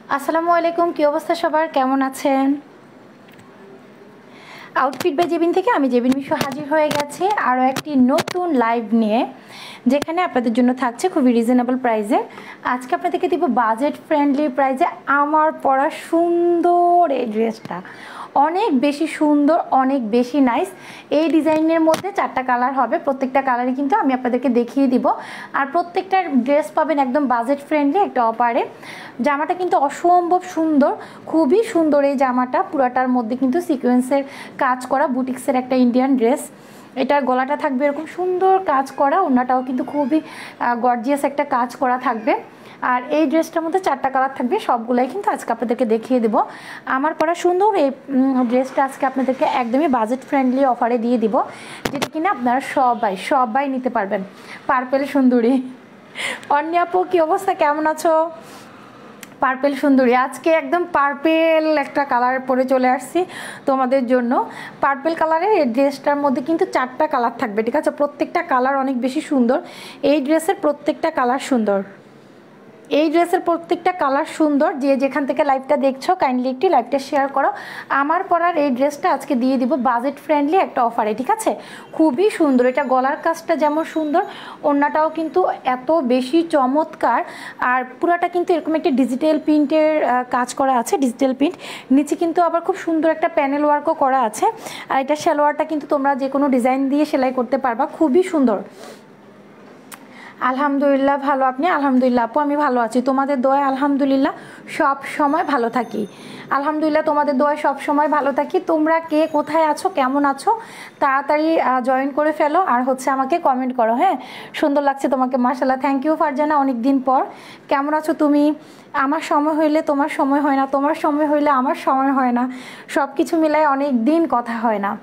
আসসালামু আলাইকুম, কি অবস্থা সবার, কেমন আছেন? আউটফিট বাই জেবিন থেকে আমি জেবিন মিশু হাজির হয়ে গেছি আরও একটি নতুন লাইভ নিয়ে, যেখানে আপনাদের জন্য থাকছে খুবই রিজনেবল প্রাইসে। আজকে আপনাদেরকে দিব বাজেট ফ্রেন্ডলি প্রাইসে আমার পরা সুন্দর এই ড্রেসটা। অনেক বেশি সুন্দর, অনেক বেশি নাইস। এই ডিজাইনের মধ্যে 4টা কালার হবে, প্রত্যেকটা কালারই কিন্তু আমি আপনাদেরকে দেখিয়ে দিব। আর প্রত্যেকটা ড্রেস পাবেন একদম বাজেট ফ্রেন্ডলি একটা অফারে। জামাটা কিন্তু অসম্ভব সুন্দর, খুবই সুন্দর এই জামাটা। পুরাটার মধ্যে কিন্তু সিকোয়েন্সের কাজ করা, বুটিক্সের একটা ইন্ডিয়ান ড্রেস। এটার গলাটা থাকবে এরকম সুন্দর কাজ করা, ওড়নাটাও কিন্তু খুবই গর্জিয়াস একটা কাজ করা থাকবে। আর এই ড্রেসটার মধ্যে 4টা কালার থাকবে, সবগুলাই কিন্তু আজকে আপনাদেরকে দেখিয়ে দেবো। আমার পরা সুন্দর এই ড্রেসটা আজকে আপনাদেরকে একদমই বাজেট ফ্রেন্ডলি অফারে দিয়ে দিব, যেটা কিনা আপনারা সবাই নিতে পারবেন। পার্পেল সুন্দরী অন্য আপু, কি অবস্থা, কেমন আছো? পার্পেল সুন্দরী, আজকে একদম পার্পেল একটা কালার পরে চলে আসছি তোমাদের জন্য। পার্পেল কালারের এই ড্রেসটার মধ্যে কিন্তু 4টা কালার থাকবে, ঠিক আছে? প্রত্যেকটা কালার অনেক বেশি সুন্দর। এই ড্রেসের প্রত্যেকটা কালার সুন্দর, এই ড্রেসের প্রত্যেকটা কালার সুন্দর। যে যেখান থেকে লাইভটা দেখছো কাইন্ডলি একটি লাইভটা শেয়ার করো। আমার পরার এই ড্রেসটা আজকে দিয়ে দিব বাজেট ফ্রেন্ডলি একটা অফারে, ঠিক আছে? খুবই সুন্দর, এটা গলার কাজটা যেমন সুন্দর, ওড়নাটাও কিন্তু এত বেশি চমৎকার। আর পুরাটা কিন্তু এরকম একটা ডিজিটাল প্রিন্টের কাজ করা আছে, ডিজিটাল প্রিন্ট। নিচে কিন্তু আবার খুব সুন্দর একটা প্যানেল ওয়ার্কও করা আছে। আর এটা সালোয়ারটা কিন্তু তোমরা যে কোনো ডিজাইন দিয়ে সেলাই করতে পারবা, খুবই সুন্দর। আলহামদুলিল্লাহ ভালো, আপনি? আলহামদুলিল্লাহ আপু, আমি ভালো আছি, তোমাদের দোয়ায় আলহামদুলিল্লাহ সব সময় ভালো থাকি। আলহামদুলিল্লাহ তোমাদের দোয়ায় সব সময় ভালো থাকি। তোমরা কে কোথায় আছো, কেমন আছো, তাড়াতাড়ি জয়েন করে ফেলো আর হচ্ছে আমাকে কমেন্ট করো। হ্যাঁ, সুন্দর লাগছে তোমাকে, মাশাআল্লাহ। থ্যাংক ইউ ফারজানা, অনেক দিন পর। কেমন আছো তুমি? আমার সময় হইলে তোমার সময় হয় না, তোমার সময় হইলে আমার সময় হয় না, সব কিছু মিলায় অনেক দিন কথা হয় না।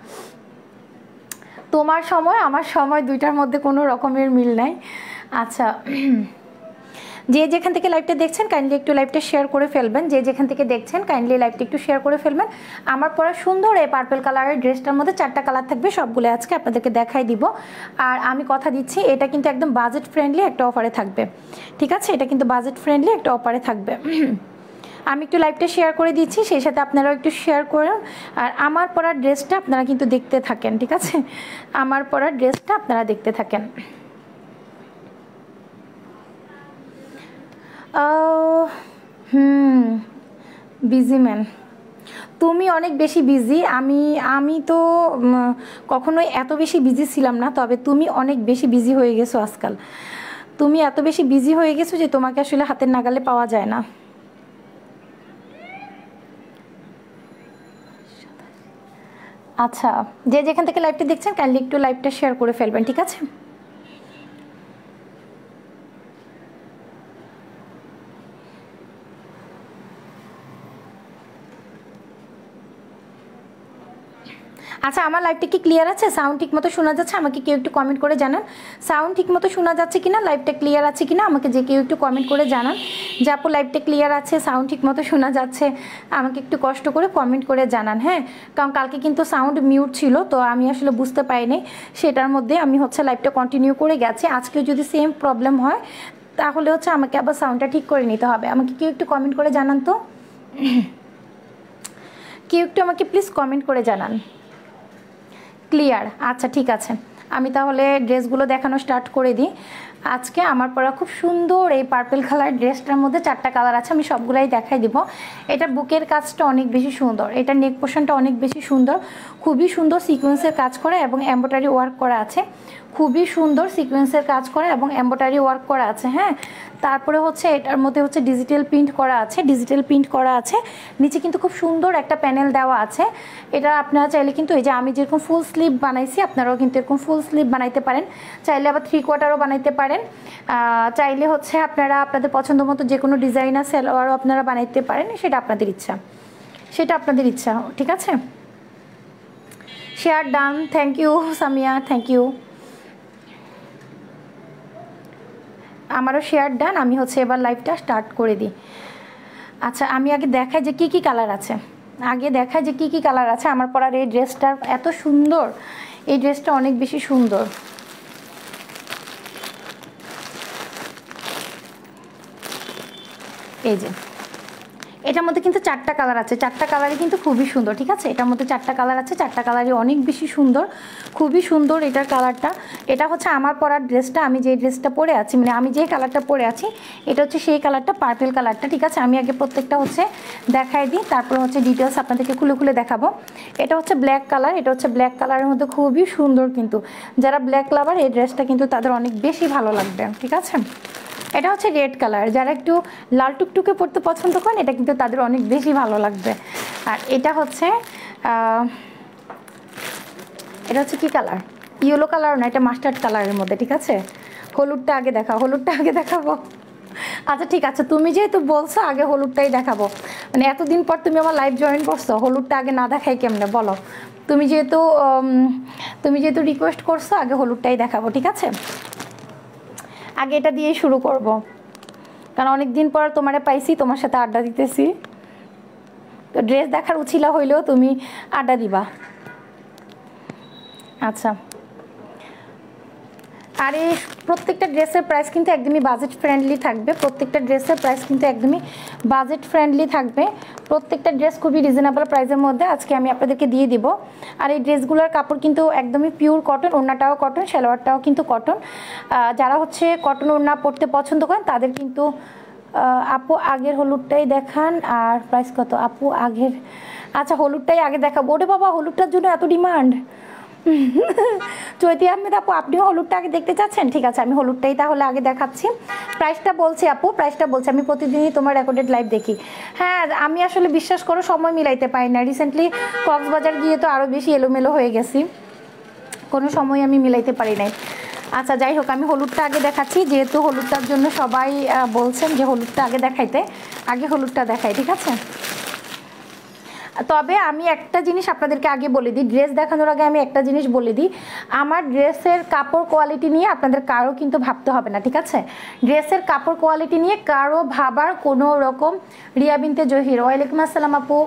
তোমার সময় আমার সময় দুইটার মধ্যে কোনো রকমের মিল নাই। আচ্ছা, যে যেখান থেকে লাইভটা দেখছেন কাইন্ডলি একটু লাইভটা শেয়ার করে ফেলবেন। যে যেখান থেকে দেখছেন কাইন্ডলি লাইভটা একটু শেয়ার করে ফেলবেন। আমার পরা সুন্দর এই পার্পল কালারের ড্রেসটার মধ্যে 4টা কালার থাকবে, সবগুলো আজকে আপনাদেরকে দেখাই দিব। আর আমি কথা দিচ্ছি এটা কিন্তু একদম বাজেট ফ্রেন্ডলি একটা অফারে থাকবে, ঠিক আছে? এটা কিন্তু বাজেট ফ্রেন্ডলি একটা অফারে থাকবে। আমি একটু লাইভটা শেয়ার করে দিচ্ছি, সেই সাথে আপনারাও একটু শেয়ার করুন। আর আমার পরার ড্রেসটা আপনারা কিন্তু দেখতে থাকেন, ঠিক আছে? আমার পরার ড্রেসটা আপনারা দেখতে থাকেন। বিজি ম্যান, তুমি অনেক বেশি বিজি। আমি তো কখনোই এত বেশি বিজি ছিলাম না, তবে তুমি অনেক বেশি বিজি হয়ে গেছো আজকাল। তুমি এত বেশি বিজি হয়ে গেছো যে তোমাকে আসলে হাতের নাগালে পাওয়া যায় না। আচ্ছা, যে যেখান থেকে লাইভটা দেখছেন কাইন্ডলি একটু লাইভটা শেয়ার করে ফেলবেন, ঠিক আছে? আচ্ছা, আমার লাইভটা কি ক্লিয়ার আছে? সাউন্ড ঠিক মতো শোনা যাচ্ছে? আমাকে কেউ একটু কমেন্ট করে জানান সাউন্ড ঠিক মতো শোনা যাচ্ছে কিনা, লাইভটা ক্লিয়ার আছে কিনা। আমাকে যে কেউ একটু কমেন্ট করে জানান যে আপু লাইভটা ক্লিয়ার আছে, সাউন্ড ঠিক মতো শোনা যাচ্ছে। আমাকে একটু কষ্ট করে কমেন্ট করে জানান। হ্যাঁ, কারণ কালকে কিন্তু সাউন্ড মিউট ছিল, তো আমি আসলে বুঝতে পারিনি, সেটার মধ্যে আমি হচ্ছে লাইভটা কন্টিনিউ করে গেছি। আজকেও যদি সেম প্রবলেম হয় তাহলে হচ্ছে আমাকে আবার সাউন্ডটা ঠিক করে নিতে হবে। আমাকে কেউ একটু কমেন্ট করে জানান তো, কেউ একটু আমাকে প্লিজ কমেন্ট করে জানান। ক্লিয়ার? আচ্ছা, ঠিক আছে, আমি তাহলে ড্রেসগুলো দেখানো স্টার্ট করে দিই। আজকে আমার পরা খুব সুন্দর এই পার্পল কালার ড্রেসটার মধ্যে 4টা কালার আছে, আমি সবগুলাই দেখাই দিব। এটা বুকের কাজটা অনেক বেশি সুন্দর, এটা নেক পোর্শনটা অনেক বেশি সুন্দর, খুবই সুন্দর সিকোয়েন্সের কাজ করা এবং এমব্রয়ডারি ওয়ার্ক করা আছে। খুবই সুন্দর সিকোয়েন্সের কাজ করা এবং এমব্রয়ডারি ওয়ার্ক করা আছে। হ্যাঁ, তারপরে হচ্ছে এটার মধ্যে হচ্ছে ডিজিটাল প্রিন্ট করা আছে, ডিজিটাল প্রিন্ট করা আছে। নিচে কিন্তু খুব সুন্দর একটা প্যানেল দেওয়া আছে। এটা আপনারা চাইলে কিন্তু এই যে আমি যেরকম ফুল স্লিভ বানাইছি আপনারাও কিন্তু এরকম ফুল স্লিভ বানাইতে পারেন, চাইলে আবার 3/4ও বানাইতে পারেন। চাইলে হচ্ছে আপনারা আপনাদের পছন্দ মতো যে কোনো ডিজাইনার সালোয়ারও আপনারা বানাইতে পারেন, সেটা আপনাদের ইচ্ছা, সেটা আপনাদের ইচ্ছা, ঠিক আছে? Share done, thank you Samiya, thank you. আমারও শেয়ার ডান, আমি হচ্ছে এবার লাইভটা স্টার্ট করে দিই। আচ্ছা, আমি আগে দেখাই যে কি কি কালার আছে, আগে দেখাই যে কি কি কালার আছে। আমার পরার এই ড্রেসটা এত সুন্দর, এই ড্রেসটা অনেক বেশি সুন্দর। এই যে এটার মধ্যে কিন্তু 4টা কালার আছে, 4টা কালারই কিন্তু খুবই সুন্দর, ঠিক আছে। এটার মধ্যে 4টা কালার আছে, 4টা কালারই অনেক বেশি সুন্দর, খুবই সুন্দর এটার কালারটা। এটা হচ্ছে আমার পরার ড্রেসটা, আমি যে ড্রেসটা পরে আছি, মানে আমি যে কালারটা পরে আছি এটা হচ্ছে সেই কালারটা, পার্পল কালারটা, ঠিক আছে। আমি আগে প্রত্যেকটা হচ্ছে দেখাই দিই, তারপর হচ্ছে ডিটেলস আপনাদেরকে খুলে খুলে দেখাবো। এটা হচ্ছে ব্ল্যাক কালার, এটা হচ্ছে ব্ল্যাক কালারের মধ্যে খুবই সুন্দর, কিন্তু যারা ব্ল্যাক লাভার এই ড্রেসটা কিন্তু তাদের অনেক বেশি ভালো লাগবে, ঠিক আছে। এটা হচ্ছে রেড কালার, যারা একটু লাল টুকটুকে পরতে পছন্দ করেন এটা কিন্তু তাদের অনেক বেশি ভালো লাগবে। আর এটা হচ্ছে কি কালার, ইয়েলো কালার না, এটা মাস্টার্ড কালারের মধ্যে, ঠিক আছে। হলুদটা আগে দেখাও, হলুদটা আগে দেখাবো। আচ্ছা ঠিক আছে, তুমি যেহেতু বলছো আগে হলুদটাই দেখাবো, মানে এতদিন পর তুমি আমার লাইভ জয়েন করছো, হলুদটা আগে না দেখাই কেমনে বলো। তুমি যেহেতু রিকোয়েস্ট করছো আগে হলুদটাই দেখাবো, ঠিক আছে। আগে এটা দিয়েই শুরু করব, কারণ অনেক দিন পর তোমারে পাইছি, তোমার সাথে আড্ডা দিতেছি, তো ড্রেস দেখার উছিলা হইলেও তুমি আড্ডা দিবা। আচ্ছা, আর এই প্রত্যেকটা ড্রেসের প্রাইস কিন্তু একদমই বাজেট ফ্রেন্ডলি থাকবে, প্রত্যেকটা ড্রেসের প্রাইস কিন্তু একদমই বাজেট ফ্রেন্ডলি থাকবে, প্রত্যেকটা ড্রেস খুবই রিজনেবল প্রাইসের মধ্যে আজকে আমি আপনাদেরকে দিয়ে দিব। আর এই ড্রেসগুলোর কাপড় কিন্তু একদমই পিওর কটন, ওড়নাটাও কটন, সালোয়ারটাও কিন্তু কটন। যারা হচ্ছে কটন ওড়না পরতে পছন্দ করেন তাদের কিন্তু আপু আগের হলুদটাই দেখান, আর প্রাইস কত আপু আগের, আচ্ছা হলুদটাই আগে দেখাবো। ওরে বাবা, হলুদটার জন্য এত ডিমান্ড। চৈতি আহমেদ আপু, আপনিও হলুদটা আগে দেখতে চাচ্ছেন, ঠিক আছে আমি হলুদটাই তাহলে আগে দেখাচ্ছি। প্রাইসটা বলছি আপু, প্রাইসটা বলছি, আমি প্রতিদিনই তোমার রেকর্ডেড লাইভ দেখি। হ্যাঁ, আমি আসলে বিশ্বাস করো সময় মিলাইতে পারি না, রিসেন্টলি কক্সবাজার গিয়ে তো আরও বেশি এলোমেলো হয়ে গেছি, কোনো সময় আমি মিলাইতে পারি নাই। আচ্ছা যাই হোক, আমি হলুদটা আগে দেখাচ্ছি, যেহেতু হলুদটার জন্য সবাই বলছেন যে হলুদটা আগে দেখাইতে, আগে হলুদটা দেখাই, ঠিক আছে। তবে আমি একটা জিনিস আপনাদেরকে আগে বলে দিই, ড্রেস দেখানোর আগে আমি একটা জিনিস বলে দিই, আমার ড্রেসের কাপড় কোয়ালিটি নিয়ে আপনাদের কারো কিন্তু ভাবতে হবে না, ঠিক আছে। ড্রেসের কাপড় কোয়ালিটি নিয়ে কারো ভাবার কোনো রকম, রিয়া বিনতে জহির, ওয়ালাইকুম আসসালাম আপু।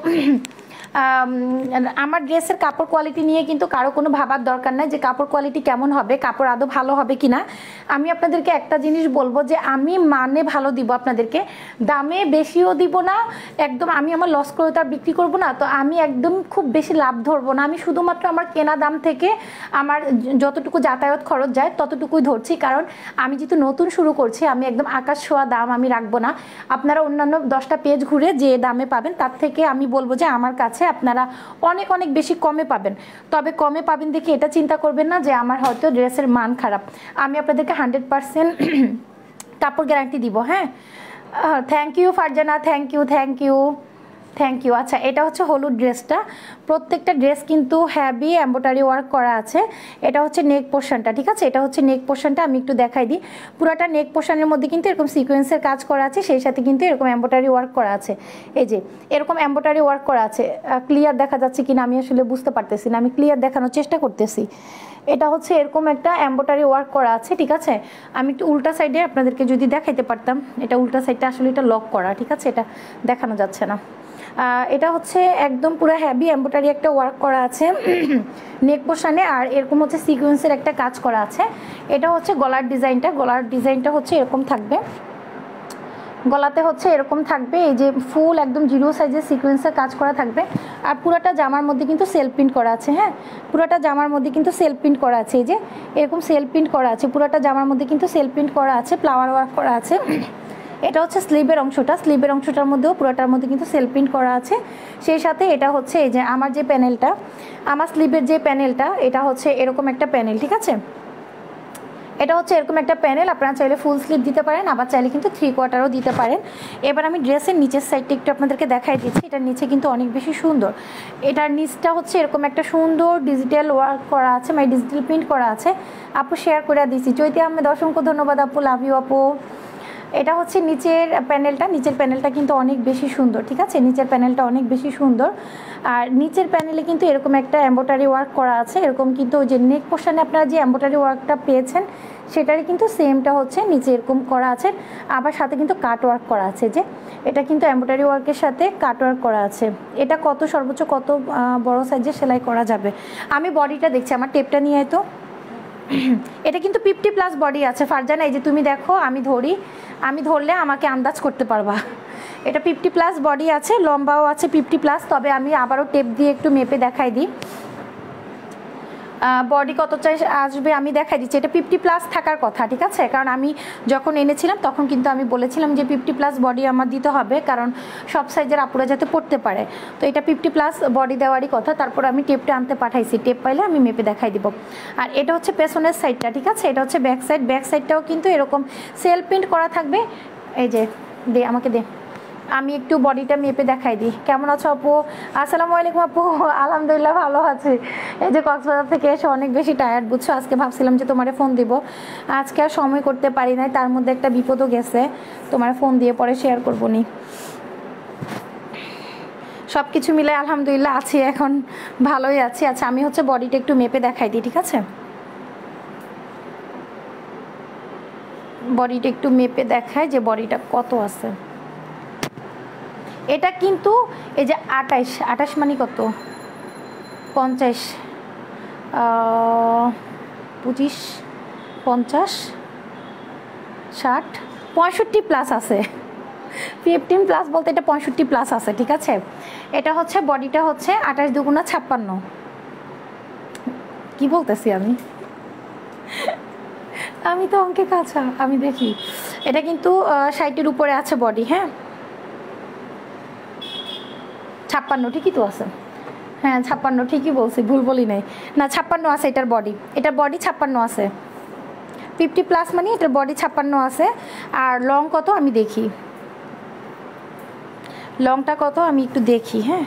আমার ড্রেসের কাপড় কোয়ালিটি নিয়ে কিন্তু কারো কোনো ভাবার দরকার নাই যে কাপড় কোয়ালিটি কেমন হবে, কাপড় আদৌ ভালো হবে কিনা। আমি আপনাদেরকে একটা জিনিস বলবো যে আমি মানে ভালো দিব আপনাদেরকে, দামে বেশিও দিব না, একদম আমি আমার লস করে তো আর বিক্রি করবো না, তো আমি একদম খুব বেশি লাভ ধরবো না, আমি শুধুমাত্র আমার কেনা দাম থেকে আমার যতটুকু যাতায়াত খরচ যায় ততটুকুই ধরছি, কারণ আমি যেহেতু নতুন শুরু করছি আমি একদম আকাশ ছোঁয়া দাম আমি রাখবো না। আপনারা অন্যান্য 10টা পেজ ঘুরে যে দামে পাবেন তার থেকে আমি বলবো যে আমার কাছে আপনারা অনেক অনেক বেশি কমে পাবেন। তবে কমে পাবেন দেখে এটা চিন্তা করবেন না যে আমার হয়তো ড্রেসের মান খারাপ, আমি আপনাদেরকে 100% কাপড় গ্যারান্টি দিব। হ্যাঁ, thank you Farzana, thank you. আচ্ছা, এটা হচ্ছে হলুদ ড্রেসটা, প্রত্যেকটা ড্রেস কিন্তু হ্যাভি এমব্রয়ডারি ওয়ার্ক করা আছে। এটা হচ্ছে নেক পোর্শনটা, ঠিক আছে, এটা হচ্ছে নেক পোর্শনটা, আমি একটু দেখাই দিই। পুরাটা নেক পোর্শনের মধ্যে কিন্তু এরকম সিকোয়েন্সের কাজ করা আছে, সেই সাথে কিন্তু এরকম এমব্রয়ডারি ওয়ার্ক করা আছে, এই যে এরকম এমব্রয়ডারি ওয়ার্ক করা আছে। ক্লিয়ার দেখা যাচ্ছে কিনা আমি আসলে বুঝতে পারতেছি না, আমি ক্লিয়ার দেখানোর চেষ্টা করতেছি। এটা হচ্ছে এরকম একটা এমব্রয়ডারি ওয়ার্ক করা আছে, ঠিক আছে। আমি একটু উল্টা সাইডে আপনাদেরকে যদি দেখাইতে পারতাম, এটা উল্টা সাইডটা আসলে এটা লক করা, ঠিক আছে, এটা দেখানো যাচ্ছে না। এটা হচ্ছে একদম পুরো হ্যাভি এমব্রয়ডারি একটা ওয়ার্ক করা আছে নেক পোর্শনে, আর এরকম হচ্ছে সিকোয়েন্সের একটা কাজ করা আছে। এটা হচ্ছে গলার ডিজাইনটা হচ্ছে এরকম থাকবে, গলাতে হচ্ছে এরকম থাকবে, এই যে ফুল একদম জিরো সাইজের সিকোয়েন্সের কাজ করা থাকবে। আর পুরোটা জামার মধ্যে কিন্তু সেলফ প্রিন্ট করা আছে। হ্যাঁ, পুরোটা জামার মধ্যে কিন্তু সেলফ প্রিন্ট করা আছে, এই যে এরকম সেলফ প্রিন্ট করা আছে, পুরোটা জামার মধ্যে কিন্তু সেলফ প্রিন্ট করা আছে, ফ্লাওয়ার ওয়ার্ক করা আছে। এটা হচ্ছে স্লিভের অংশটার মধ্যেও পুরোটার মধ্যে কিন্তু সেলফ প্রিন্ট করা আছে। সেই সাথে এটা হচ্ছে এই যে আমার যে প্যানেলটা, আমার স্লিভের যে প্যানেলটা, এটা হচ্ছে এরকম একটা প্যানেল, ঠিক আছে, এটা হচ্ছে এরকম একটা প্যানেল। আপনারা চাইলে ফুল স্লিভ দিতে পারেন, আবার চাইলে কিন্তু 3/4ও দিতে পারেন। এবার আমি ড্রেসের নিচের সাইডটা একটু আপনাদেরকে দেখাই দিচ্ছি, এটার নিচে কিন্তু অনেক বেশি সুন্দর, এটার নিচটা হচ্ছে এরকম একটা সুন্দর ডিজিটাল ওয়ার্ক করা আছে, মানে ডিজিটাল প্রিন্ট করা আছে। আপু শেয়ার করে দিচ্ছি, চৈতি আহমেদ অসংখ্য ধন্যবাদ আপু, লাভ ইউ আপু। এটা হচ্ছে নিচের প্যানেলটা কিন্তু অনেক বেশি সুন্দর, ঠিক আছে, নিচের প্যানেলটা অনেক বেশি সুন্দর। আর নিচের প্যানেলে কিন্তু এরকম একটা এমব্রয়ডারি ওয়ার্ক করা আছে, এরকম কিন্তু ওই যে নেক পোর্শনে আপনারা যে এমব্রয়ডারি ওয়ার্কটা পেয়েছেন সেটারই কিন্তু সেমটা হচ্ছে নিচে এরকম করা আছে, আবার সাথে কিন্তু কাট ওয়ার্ক করা আছে, যে এটা কিন্তু এমব্রয়ডারি ওয়ার্কের সাথে কাট ওয়ার্ক করা আছে। এটা কত সর্বোচ্চ কত বড় সাইজের সেলাই করা যাবে, আমি বডিটা দেখছি, আমার টেপটা নিয়ে তো এটা কিন্তু 50+ বডি আছে ফারজানা, এই যে তুমি দেখো, আমি ধরলে আমাকে আন্দাজ করতে পারবা, এটা 50+ বডি আছে, লম্বাও আছে 50+। তবে আমি আবারও টেপ দিয়ে একটু মেপে দেখাই দিই বডি কত চাই আসবে, আমি দেখাই দিচ্ছি। এটা 50+ থাকার কথা, ঠিক আছে, কারণ আমি যখন এনেছিলাম তখন কিন্তু আমি বলেছিলাম যে 50+ বডি আমার দিতে হবে, কারণ সব সাইজের আপুরা যাতে পড়তে পারে। তো এটা 50+ বডি দেওয়ারই কথা। তারপর আমি টেপটা আনতে পাঠাইছি, টেপ পাইলে আমি মেপে দেখাই দিব। আর এটা হচ্ছে পেছনের সাইডটা, ঠিক আছে, এটা হচ্ছে ব্যাক সাইড। ব্যাক সাইডটাও কিন্তু এরকম সেল প্রিন্ট করা থাকবে। এই যে দে আমাকে দে, আমি একটু বডিটা মেপে দেখাই দিই। কেমন আছো আপু? আসসালামু আলাইকুম আপু। আলহামদুলিল্লাহ ভালো আছি। এই যে কক্সবাজার থেকে এসে অনেক বেশি টায়ার্ড, বুঝছো। আজকে ভাবছিলাম যে তোমারে ফোন দিব, আজকে আর সময় করতে পারি নাই, তার মধ্যে একটা বিপদও গেছে, তোমার ফোন দিয়ে পরে শেয়ার করবো নি। সব কিছু মিলে আলহামদুলিল্লাহ আছি, এখন ভালোই আছি। আচ্ছা আমি হচ্ছে বডিটা একটু মেপে দেখাই দিই, ঠিক আছে, বডিটা একটু মেপে দেখায় যে বডিটা কত আছে। এটা কিন্তু এই যে 28 মানে কত, 50, 25, 50, 60, 65+ আছে। 15+ বলতে এটা 65+ আছে, ঠিক আছে। এটা হচ্ছে বডিটা হচ্ছে 28 দুগুণা 56। কি বলতেছি আমি তো অঙ্কে কাঁচা, আমি দেখি। এটা কিন্তু 60-এর উপরে আছে বডি, হ্যাঁ 56 ঠিকই তো আছে, হ্যাঁ 56 ঠিকই বলছি, ভুল বলি নাই। না 56 আছে এটার বডি, এটার বডি 56 আছে। 50+ মানে এটার বডি 56 আছে। আর লং কত আমি দেখি, লংটা কত আমি একটু দেখি, হ্যাঁ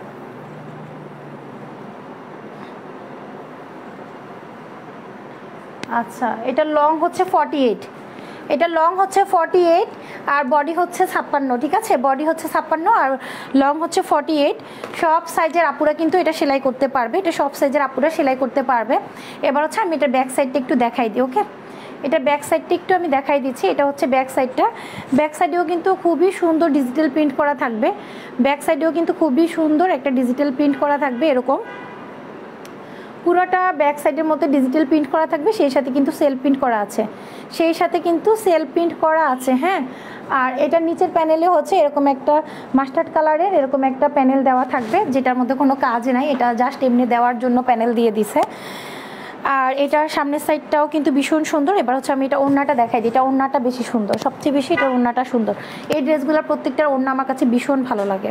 আচ্ছা এটা লং হচ্ছে 48, এটা লং হচ্ছে 48 আর বডি হচ্ছে 56, ঠিক আছে, বডি হচ্ছে 56 আর লং হচ্ছে 48। সব সাইজের আপুরা কিন্তু এটা সেলাই করতে পারবে, এটা সব সাইজের আপুরা সেলাই করতে পারবে। এবার হচ্ছে আমি এটা ব্যাক সাইডটা একটু দেখাই দিই, ওকে, এটা ব্যাক সাইডটা একটু আমি দেখাই দিচ্ছি। এটা হচ্ছে ব্যাক সাইডটা, ব্যাক সাইডেও কিন্তু খুবই সুন্দর ডিজিটাল প্রিন্ট করা থাকবে, ব্যাক সাইডেও কিন্তু খুবই সুন্দর একটা ডিজিটাল প্রিন্ট করা থাকবে, এরকম পুরোটা ব্যাক সাইডের মধ্যে ডিজিটাল প্রিন্ট করা থাকবে, সেই সাথে কিন্তু সেল প্রিন্ট করা আছে, সেই সাথে কিন্তু সেল প্রিন্ট করা আছে, হ্যাঁ। আর এটার নিচের প্যানেলে হচ্ছে এরকম একটা মাস্টার্ড কালারের এরকম একটা প্যানেল দেওয়া থাকবে, যেটার মধ্যে কোনো কাজ নাই, এটা জাস্ট এমনি দেওয়ার জন্য প্যানেল দিয়ে দিছে। আর এটার সামনের সাইডটাও কিন্তু ভীষণ সুন্দর। এবার হচ্ছে আমি এটা ওড়নাটা দেখাই দিই, এটা ওড়নাটা বেশি সুন্দর, সবচেয়ে বেশি এটা ওড়নাটা সুন্দর। এই ড্রেসগুলোর প্রত্যেকটার ওড়না আমার কাছে ভীষণ ভালো লাগে,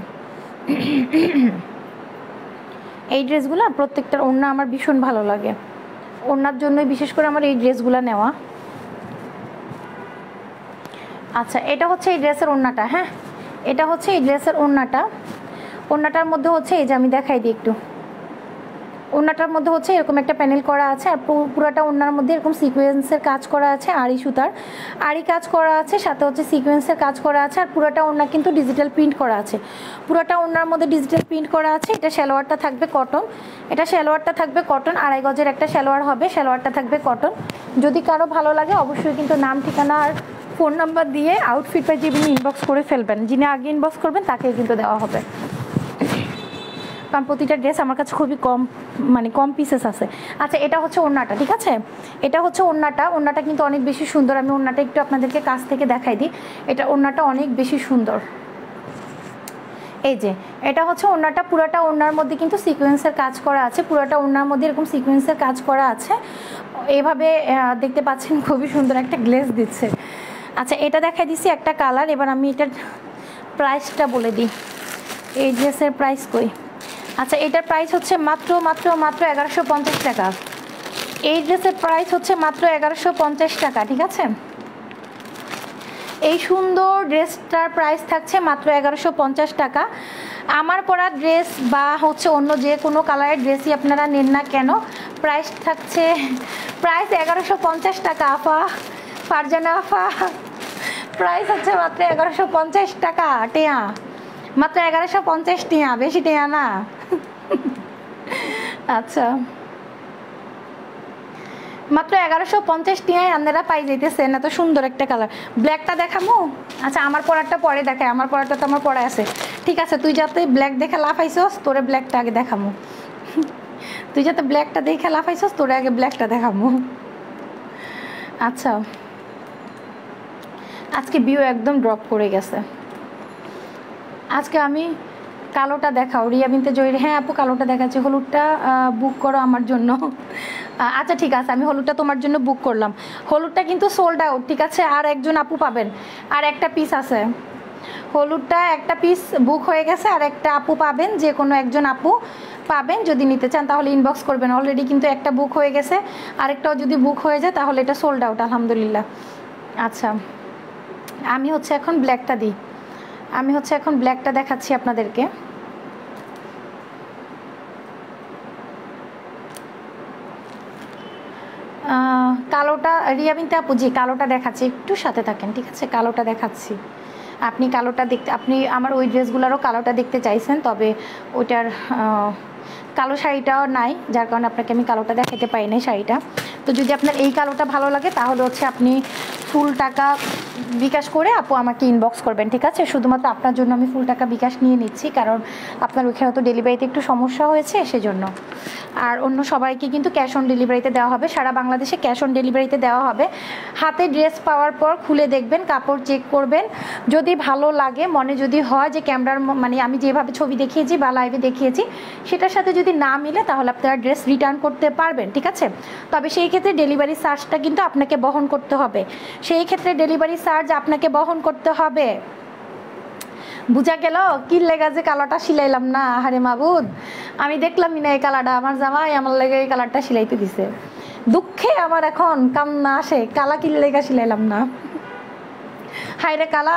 এই ড্রেসগুলো প্রত্যেকটার ওড়না আমার ভীষণ ভালো লাগে, ওড়নার জন্যই বিশেষ করে আমার এই ড্রেসগুলো নেওয়া। আচ্ছা এটা হচ্ছে এই ড্রেসের ওড়নাটা, হ্যাঁ এটা হচ্ছে এই ড্রেসের ওড়নাটা, ওড়নাটার মধ্যে হচ্ছে এই যে আমি দেখাই দিই একটু, ওড়নাটার মধ্যে হচ্ছে এরকম একটা প্যানেল করা আছে আর পুরোটা ওড়নার মধ্যে এরকম সিকোয়েন্সের কাজ করা আছে, আড়ি সুতার আড়ি কাজ করা আছে, সাথে হচ্ছে সিকোয়েন্সের কাজ করা আছে। আর পুরোটা ওড়না কিন্তু ডিজিটাল প্রিন্ট করা আছে, পুরোটা ওড়নার মধ্যে ডিজিটাল প্রিন্ট করা আছে। এটা সালোয়ারটা থাকবে কটন, এটা সালোয়ারটা থাকবে কটন, 2.5 গজের একটা সালোয়ার হবে, সালোয়ারটা থাকবে কটন। যদি কারো ভালো লাগে অবশ্যই কিন্তু নাম ঠিকানা আর ফোন নাম্বার দিয়ে আউটফিট পাই যিনি ইনবক্স করে ফেলবেন, যিনি আগে ইনবক্স করবেন তাকেই কিন্তু দেওয়া হবে, কারণ প্রতিটা ড্রেস আমার কাছে খুবই কম মানে কম পিসেস আছে। আচ্ছা এটা হচ্ছে ওড়নাটা, ঠিক আছে, এটা হচ্ছে ওড়নাটা, ওড়নাটা কিন্তু অনেক বেশি সুন্দর। আমি ওড়নাটা একটু আপনাদেরকে কাছ থেকে দেখাই দিই, এটা ওড়নাটা অনেক বেশি সুন্দর। এই যে এটা হচ্ছে ওড়নাটা, পুরোটা ওড়নার মধ্যে কিন্তু সিকোয়েন্সের কাজ করা আছে, পুরোটা ওড়নার মধ্যে এরকম সিকোয়েন্সের কাজ করা আছে, এইভাবে দেখতে পাচ্ছেন খুবই সুন্দর একটা গ্লেজ দিচ্ছে। আচ্ছা এটা দেখাই দিচ্ছি একটা কালার। এবার আমি এটার প্রাইসটা বলে দিই, এই ড্রেসের প্রাইস কই, আচ্ছা এটার প্রাইস হচ্ছে মাত্র 1150 টাকা, এই ড্রেসের প্রাইস হচ্ছে মাত্র 1150 টাকা, ঠিক আছে। এই সুন্দর ড্রেসটার প্রাইস থাকছে মাত্র 1150 টাকা। আমার পরা ড্রেস বা হচ্ছে অন্য যে কোনো কালারের ড্রেসই আপনারা নেন না কেন, প্রাইস থাকছে প্রাইস 1150 টাকা। আফা ফারজানা আফা, প্রাইস হচ্ছে মাত্র 1150 টাকা, টেয়া মাত্র 1150 টিয়া, বেশি টিয়া না। আচ্ছা মাত্র 1150 টিয়ায় আপনারা পাই যাইতেছেন, এত সুন্দর একটা কালার। ব্ল্যাকটা দেখামো? আচ্ছা আমার পরারটা পরে দেখায়, আমার পরারটা তো আমার পরে আছে, ঠিক আছে। তুই যাতে ব্ল্যাক দেখে লাফাইছস তোরে ব্ল্যাকটা আগে দেখামো, তুই যাতে ব্ল্যাকটা দেখে লাফাইছস তোরে আগে ব্ল্যাকটা দেখামো। আচ্ছা আজকে ভিউ একদম ড্রপ করে গেছে, আজকে আমি কালোটা দেখাও, রিয়া বিনতে জহির। হ্যাঁ আপু কালোটা দেখাচ্ছি, হলুদটা বুক করো আমার জন্য। আচ্ছা ঠিক আছে, আমি হলুদটা তোমার জন্য বুক করলাম। হলুদটা কিন্তু সোল্ড আউট, ঠিক আছে, আর একজন আপু পাবেন, আর একটা পিস আছে। হলুদটা একটা পিস বুক হয়ে গেছে, আর একটা আপু পাবেন, যে কোনো একজন আপু পাবেন। যদি নিতে চান তাহলে ইনবক্স করবেন। অলরেডি কিন্তু একটা বুক হয়ে গেছে, আরেকটাও যদি বুক হয়ে যায় তাহলে এটা সোল্ড আউট আলহামদুলিল্লাহ। আচ্ছা আমি হচ্ছে এখন ব্ল্যাকটা দিই, আমি হচ্ছে এখন ব্ল্যাকটা দেখাচ্ছি আপনাদেরকে। কালোটা রিয়া বিনতে আপু, জি কালোটা দেখাচ্ছি, একটু সাথে থাকেন, ঠিক আছে, কালোটা দেখাচ্ছি। আপনি কালোটা দেখতে, আপনি আমার ওই ড্রেসগুলোরও কালোটা দেখতে চাইছেন, তবে ওইটার কালো শাড়িটাও নাই, যার কারণে আপনাকে আমি কালোটা দেখাতে পাই নাই শাড়িটা। তো যদি আপনার এই কালোটা ভালো লাগে তাহলে হচ্ছে আপনি ফুল টাকা বিকাশ করে আপু আমাকে ইনবক্স করবেন, ঠিক আছে। শুধুমাত্র আপনার জন্য আমি ফুল টাকা বিকাশ নিয়ে নিচ্ছি, কারণ আপনার ওইখানে তো ডেলিভারিতে একটু সমস্যা হয়েছে সেজন্য। আর অন্য সবাইকে কিন্তু ক্যাশ অন ডেলিভারিতে দেওয়া হবে, সারা বাংলাদেশে ক্যাশ অন ডেলিভারিতে দেওয়া হবে। হাতে ড্রেস পাওয়ার পর খুলে দেখবেন, কাপড় চেক করবেন, যদি ভালো লাগে, মনে যদি হয় যে ক্যামেরার মানে আমি যেভাবে ছবি দেখিয়েছি বা লাইভে দেখিয়েছি সেটার সাথে যদি না মিলে তাহলে আপনারা ড্রেস রিটার্ন করতে পারবেন, ঠিক আছে। তবে সেই ক্ষেত্রে ডেলিভারি চার্জটা কিন্তু আপনাকে বহন করতে হবে, সেই ক্ষেত্রে ডেলিভারি চার্জ আপনাকে বহন করতে হবে। বুঝা গেল কি লেগা যে কালারটা সিলাইলাম না, আরে মাবুদ আমি দেখলামই না এই কালারটা, আমার জামাই আমার লেগে এই কালারটা সিলাইতে দিছে, দুঃখে আমার এখন কান্না আসে, কালা কি লেগা সিলাইলাম না, হাই রে কালা।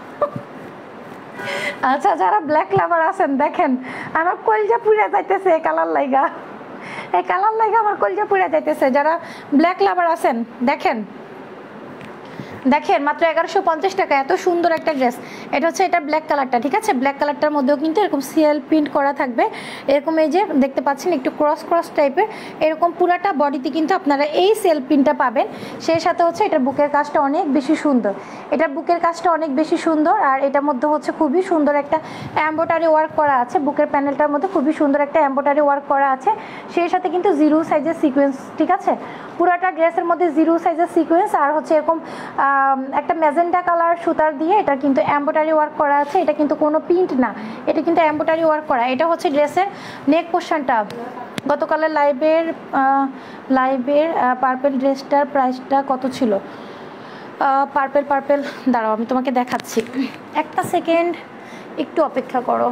আচ্ছা যারা ব্ল্যাক লাভার আছেন দেখেন আমার কলজা পুড়ে যাইতেছে এই কালার লাইগা, এই কালার লাইগা আমার কলজা পুড়ে যাইতেছে। যারা ব্ল্যাক লাভার আছেন দেখেন, দেখেন মাত্র 1150 টাকা, এত সুন্দর একটা ড্রেস। এটা হচ্ছে এটা ব্ল্যাক কালারটা, ঠিক আছে। ব্ল্যাক কালারটার মধ্যেও কিন্তু এরকম সিএল প্রিন্ট করা থাকবে, এরকম এই যে দেখতে পাচ্ছেন একটু ক্রস ক্রস টাইপের, এরকম পুরাটা বডিতে কিন্তু আপনারা এই সেল প্রিন্টটা পাবেন। সেই সাথে হচ্ছে এটার বুকের কাজটা অনেক বেশি সুন্দর, এটার বুকের কাজটা অনেক বেশি সুন্দর, আর এটার মধ্যে হচ্ছে খুবই সুন্দর একটা এমব্রয়ডারি ওয়ার্ক করা আছে, বুকের প্যানেলটার মধ্যে খুবই সুন্দর একটা এমব্রয়ডারি ওয়ার্ক করা আছে। সেই সাথে কিন্তু জিরো সাইজের সিকোয়েন্স, ঠিক আছে, পুরাটা ড্রেসের মধ্যে জিরো সাইজের সিকোয়েন্স, আর হচ্ছে এরকম একটা ম্যাজেন্টা কালার সুতার দিয়ে এটা কিন্তু এমব্রয়ডারি ওয়ার্ক করা আছে। এটা কিন্তু কোনো প্রিন্ট না, এটা কিন্তু এমব্রয়ডারি ওয়ার্ক করা। এটা হচ্ছে ড্রেসের নেক পোর্শনটা। গতকালের লাইভের পার্পেল ড্রেসটার প্রাইসটা কত ছিল? পার্পেল দাঁড়াও আমি তোমাকে দেখাচ্ছি, একটা সেকেন্ড একটু অপেক্ষা করো।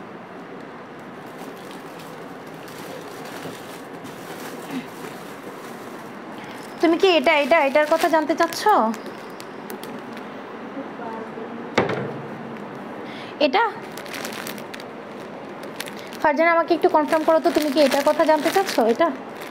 তুমি কি এটার কথা জানতে চাচ্ছ? এটা ফারজানা আমাকে একটু কনফার্ম করো তো, তুমি কি এটার কথা জানতে চাচ্ছ? এটা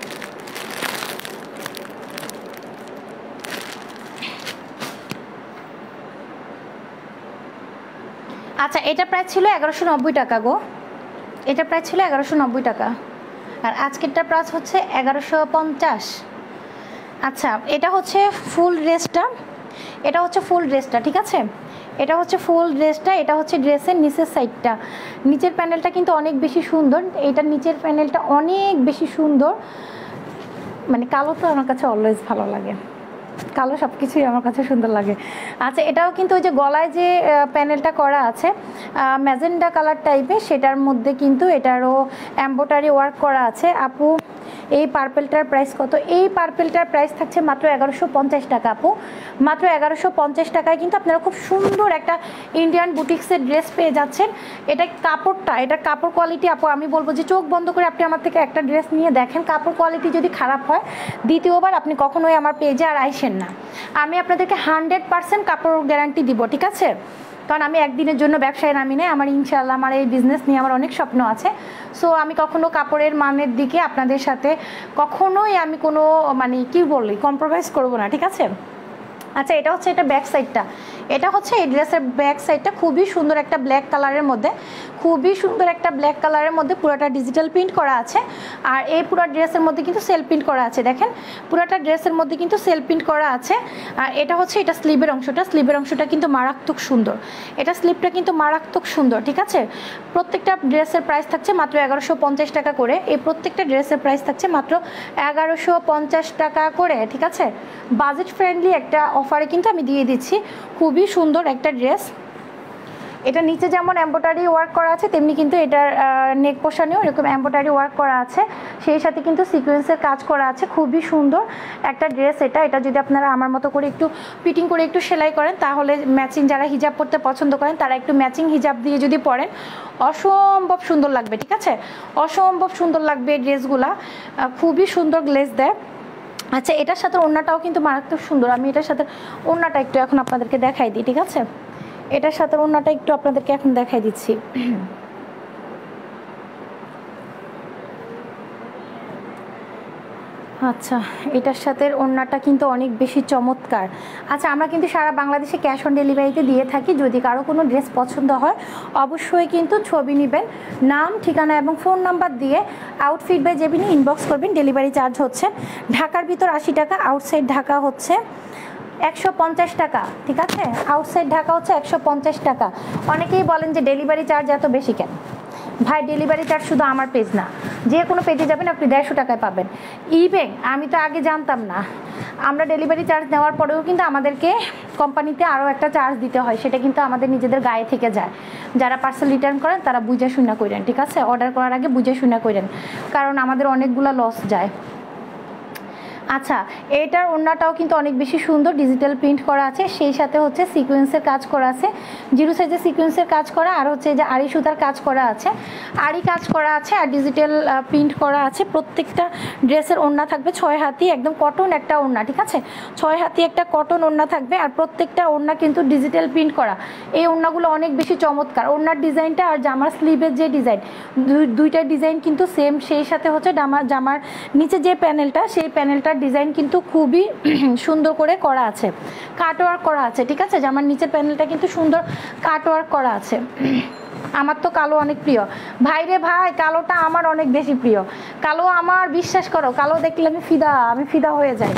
আচ্ছা, এটা প্রাইস ছিল 1190 টাকা গো, এটা প্রাইস ছিল 1190 টাকা, আর আজকেরটা প্রাইস হচ্ছে 1150। আচ্ছা এটা হচ্ছে ফুল ড্রেসটা, এটা হচ্ছে ফুল ড্রেসটা, ঠিক আছে, এটা হচ্ছে ফুল ড্রেসটা। এটা হচ্ছে ড্রেসের নিচের সাইডটা, নিচের প্যানেলটা কিন্তু অনেক বেশি সুন্দর, এইটার নিচের প্যানেলটা অনেক বেশি সুন্দর। মানে কালো তো আমার কাছে অলওয়েজ ভালো লাগে, কালো সব কিছুই আমার কাছে সুন্দর লাগে। আচ্ছা এটাও কিন্তু ওই যে গলায় যে প্যানেলটা করা আছে ম্যাজেন্ডা কালার টাইপের, সেটার মধ্যে কিন্তু এটারও এমব্রয়ডারি ওয়ার্ক করা আছে। আপু এই পার্পেলটার প্রাইস কত? এই পার্পেলটার প্রাইস থাকছে মাত্র 1150 টাকা আপু, মাত্র 1150 টাকায় কিন্তু আপনারা খুব সুন্দর একটা ইন্ডিয়ান বুটিক্সের ড্রেস পেয়ে যাচ্ছেন। এটা কাপড়টা, এটা কাপড় কোয়ালিটি আপু আমি বলবো যে চোখ বন্ধ করে আপনি আমার থেকে একটা ড্রেস নিয়ে দেখেন, কাপড় কোয়ালিটি যদি খারাপ হয় দ্বিতীয়বার আপনি কখনোই আমার পেজে আর আইসেন না। আমি আপনাদেরকে 100% কাপড় গ্যারান্টি দিব, ঠিক আছে, কারণ আমি একদিনের জন্য ব্যবসায় নামি নাই, আমার ইনশাআল্লাহ আমার এই বিজনেস নিয়ে আমার অনেক স্বপ্ন আছে। সো আমি কখনো কাপড়ের মানের দিকে আপনাদের সাথে কখনোই আমি কোনো মানে কি বলি কম্প্রোমাইজ করব না, ঠিক আছে। আচ্ছা এটা হচ্ছে এটা ব্যাক সাইডটা, এটা হচ্ছে এই ড্রেসের ব্যাক সাইডটা, খুবই সুন্দর একটা ব্ল্যাক কালারের মধ্যে, খুবই সুন্দর একটা ব্ল্যাক কালারের মধ্যে পুরোটা ডিজিটাল প্রিন্ট করা আছে। আর এই পুরো ড্রেসের মধ্যে কিন্তু সেল প্রিন্ট করা আছে, দেখেন পুরোটা ড্রেসের মধ্যে কিন্তু সেল প্রিন্ট করা আছে। আর এটা হচ্ছে এটা স্লিভের অংশটা, স্লিভের অংশটা কিন্তু মারাত্মক সুন্দর, এটা স্লিভটা কিন্তু মারাত্মক সুন্দর, ঠিক আছে। প্রত্যেকটা ড্রেসের প্রাইস থাকছে মাত্র 1150 টাকা করে, এই প্রত্যেকটা ড্রেসের প্রাইস থাকছে মাত্র 1150 টাকা করে, ঠিক আছে। বাজেট ফ্রেন্ডলি একটা অফারে কিন্তু আমি দিয়ে দিচ্ছি, খুবই সুন্দর একটা ড্রেস। এটা নিচে যেমন এমব্রয়ডারি ওয়ার্ক করা আছে তেমনি কিন্তু এটার নেক পোর্শনেও এরকম এমব্রয়ডারি ওয়ার্ক করা আছে, সেই সাথে কিন্তু সিকোয়েন্সের কাজ করা আছে। খুবই সুন্দর একটা ড্রেস এটা যদি আপনারা আমার মতো করে একটু ফিটিং করে একটু সেলাই করেন তাহলে ম্যাচিং, যারা হিজাব পরতে পছন্দ করেন তারা একটু ম্যাচিং হিজাব দিয়ে যদি পরেন অসম্ভব সুন্দর লাগবে, ঠিক আছে, অসম্ভব সুন্দর লাগবে। ড্রেসগুলা খুবই সুন্দর গ্লেজ দেয়। আচ্ছা, এটার সাথে ওড়নাটাও কিন্তু মারাত্মক সুন্দর। আমি এটার সাথে ওড়নাটা একটু এখন আপনাদেরকে দেখাই দিই, ঠিক আছে, এটার সাথে ওড়নাটা একটু আপনাদেরকে এখন দেখাই দিচ্ছি। আচ্ছা, এটার সাথে ওড়নাটা কিন্তু অনেক বেশি চমৎকার। আচ্ছা, আমরা কিন্তু সারা বাংলাদেশে ক্যাশ অন ডেলিভারিতে দিয়ে থাকি। যদি কারো কোনো ড্রেস পছন্দ হয় অবশ্যই কিন্তু ছবি নেবেন, নাম, ঠিকানা এবং ফোন নাম্বার দিয়ে আউটফিট বাই জেবিনি ইনবক্স করবেন। ডেলিভারি চার্জ হচ্ছে ঢাকার ভিতর 80 টাকা, আউটসাইড ঢাকা হচ্ছে 150 টাকা, ঠিক আছে, আউটসাইড ঢাকা হচ্ছে 150 টাকা। অনেকেই বলেন যে ডেলিভারি চার্জ এত বেশি কেন? ভাই, ডেলিভারি চার্জ শুধু আমার পেজ না, যে কোনো পেজে যাবেন আপনি 150 টাকায় পাবেন। ইভেন আমি তো আগে জানতাম না, আমরা ডেলিভারি চার্জ নেওয়ার পরেও কিন্তু আমাদেরকে কোম্পানিতে আরও একটা চার্জ দিতে হয়, সেটা কিন্তু আমাদের নিজেদের গায়ে থেকে যায়। যারা পার্সেল রিটার্ন করেন তারা বুঝে শুনে করেন, ঠিক আছে, অর্ডার করার আগে বুঝে শুনে করেন, কারণ আমাদের অনেকগুলো লস যায়। আচ্ছা, এটার ওড়নাটাও কিন্তু অনেক বেশি সুন্দর, ডিজিটাল প্রিন্ট করা আছে, সেই সাথে হচ্ছে সিকোয়েন্সের কাজ করা আছে, জিরো সাইজের সিকোয়েন্সের কাজ করা, আর হচ্ছে যে আড়ি সুতার কাজ করা আছে, আড়ি কাজ করা আছে, আর ডিজিটাল প্রিন্ট করা আছে। প্রত্যেকটা ড্রেসের ওড়না থাকবে 6 হাতি, একদম কটন একটা ওড়না, ঠিক আছে, 6 হাতি একটা কটন ওড়না থাকবে, আর প্রত্যেকটা ওড়না কিন্তু ডিজিটাল প্রিন্ট করা। এই ওড়নাগুলো অনেক বেশি চমৎকার। ওড়নার ডিজাইনটা আর জামার স্লিভের যে ডিজাইন, দুইটা ডিজাইন কিন্তু সেম, সেই সাথে হচ্ছে জামার নিচে যে প্যানেলটা, সেই প্যানেলটার ডিজাইন কিন্তু খুবই সুন্দর করে করা আছে, কাটওয়ার্ক করা আছে, ঠিক আছে, জামার নিচের প্যানেলটা কিন্তু সুন্দর কাটওয়ার্ক করা আছে। আমার তো কালো অনেক প্রিয় ভাই রে ভাই, কালোটা আমার অনেক বেশি প্রিয়। কালো আমার, বিশ্বাস করো, কালো দেখলে আমি ফিদা হয়ে যাই।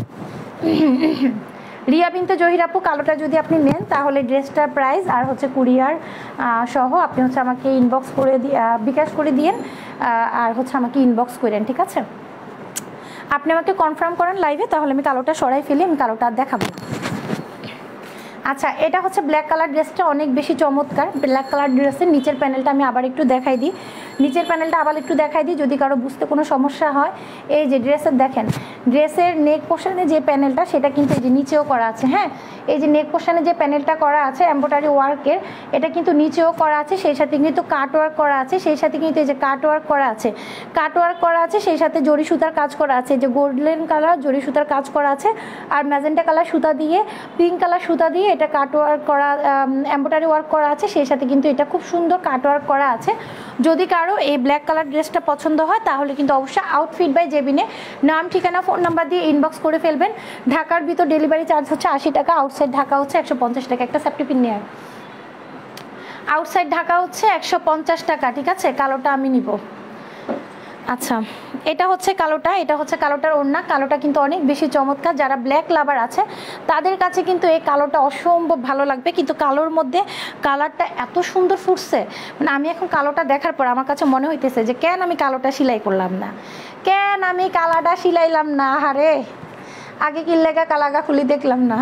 রিয়া বিনতে জহির আপু, কালোটা যদি আপনি নেন তাহলে ড্রেসটার প্রাইস আর হচ্ছে কুরিয়ার সহ আপনি হচ্ছে আমাকে ইনবক্স করে বিকাশ করে দিয়েন, আর হচ্ছে আমাকে ইনবক্স করেন, ঠিক আছে। আপনি আমাকে কনফার্ম করেন লাইভে, তাহলে আমি কালোটা সরাই ফেলি, আমি কালোটা আর দেখাবো না। আচ্ছা, এটা হচ্ছে ব্ল্যাক কালার ড্রেসটা অনেক বেশি চমৎকার। ব্ল্যাক কালার ড্রেসের নিচের প্যানেলটা আমি আবার একটু দেখাই দিই, নিচের প্যানেলটা আবার একটু দেখাই দিই যদি কারো বুঝতে কোনো সমস্যা হয়। এই যে ড্রেসের দেখেন, ড্রেসের নেক পোর্শনে যে প্যানেলটা সেটা কিন্তু এই যে নিচেও করা আছে, হ্যাঁ, এই যে নেক পোর্শনে যে প্যানেলটা করা আছে এমব্রয়ডারি ওয়ার্কের, এটা কিন্তু নিচেও করা আছে, সেই সাথে কিন্তু কাট ওয়ার্ক করা আছে, সেই সাথে কিন্তু এই যে কাট ওয়ার্ক করা আছে, কাট ওয়ার্ক করা আছে, সেই সাথে জরি সুতার কাজ করা আছে, যে গোল্ডেন কালার জরি সুতার কাজ করা আছে, আর ম্যাজেন্টা কালার সুতা দিয়ে, পিঙ্ক কালার সুতা দিয়ে এটা কাট ওয়ার্ক করা, এমব্রয়ডারি ওয়ার্ক করা আছে, সেই সাথে কিন্তু এটা খুব সুন্দর কাট ওয়ার্ক করা আছে। যদি কারো এই ব্ল্যাক কালার ড্রেসটা পছন্দ হয় তাহলে কিন্তু অবশ্যই আউটফিট বাই জেবিনে নাম, ঠিকানা, ফোন নাম্বার দিয়ে ইনবক্স করে ফেলবেন। ঢাকার ভিতর ডেলিভারি চার্জ হচ্ছে 80 টাকা, আউটসাইড ঢাকা হচ্ছে 150 টাকা। একটা সেফটি পিন নিয়ে আউটসাইড ঢাকা হচ্ছে 150 টাকা, ঠিক আছে। কালোটা আমি নিব। আচ্ছা, এটা হচ্ছে কালোটা, এটা হচ্ছে কালোটার ওড়না। কালোটা কিন্তু অনেক বেশি চমৎকার, যারা ব্ল্যাক লাভার আছে তাদের কাছে কিন্তু এই কালোটা অসম্ভব ভালো লাগবে। কিন্তু কালোর মধ্যে কালারটা এত সুন্দর ফুটছে, মানে আমি এখন কালোটা দেখার পর আমার কাছে মনে হইতেছে যে কেন আমি কালোটা সেলাই করলাম না, কেন আমি কালাটা সিলাইলাম না। হারে, আগে কিল্লেগা কালাগা খুলি দেখলাম না,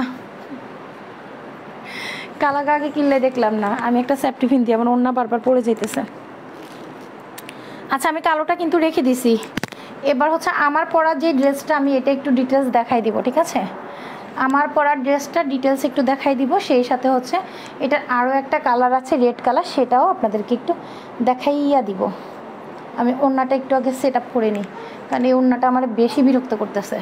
কালাগা আগে কিনলে দেখলাম না। আমি একটা সেফটি পিন দিয়ে আমার ওড়না বারবার পড়ে যেতেছে। আচ্ছা, আমি কালোটা কিন্তু রেখে দিছি। এবার হচ্ছে আমার পরা যে ড্রেসটা, আমি এটা একটু ডিটেলস দেখাই দিব, ঠিক আছে। আমার পরা ড্রেসটা ডিটেলস একটু দেখাই দিব, সেই সাথে হচ্ছে এটার আরও একটা কালার আছে রেড কালার, সেটাও আপনাদেরকে একটু দেখাইয়া দিব। আমি ওড়নাটা একটু আগে সেট আপ করে নিই, কারণ এই ওড়নাটা আমার বেশি বিরক্ত করতেছে।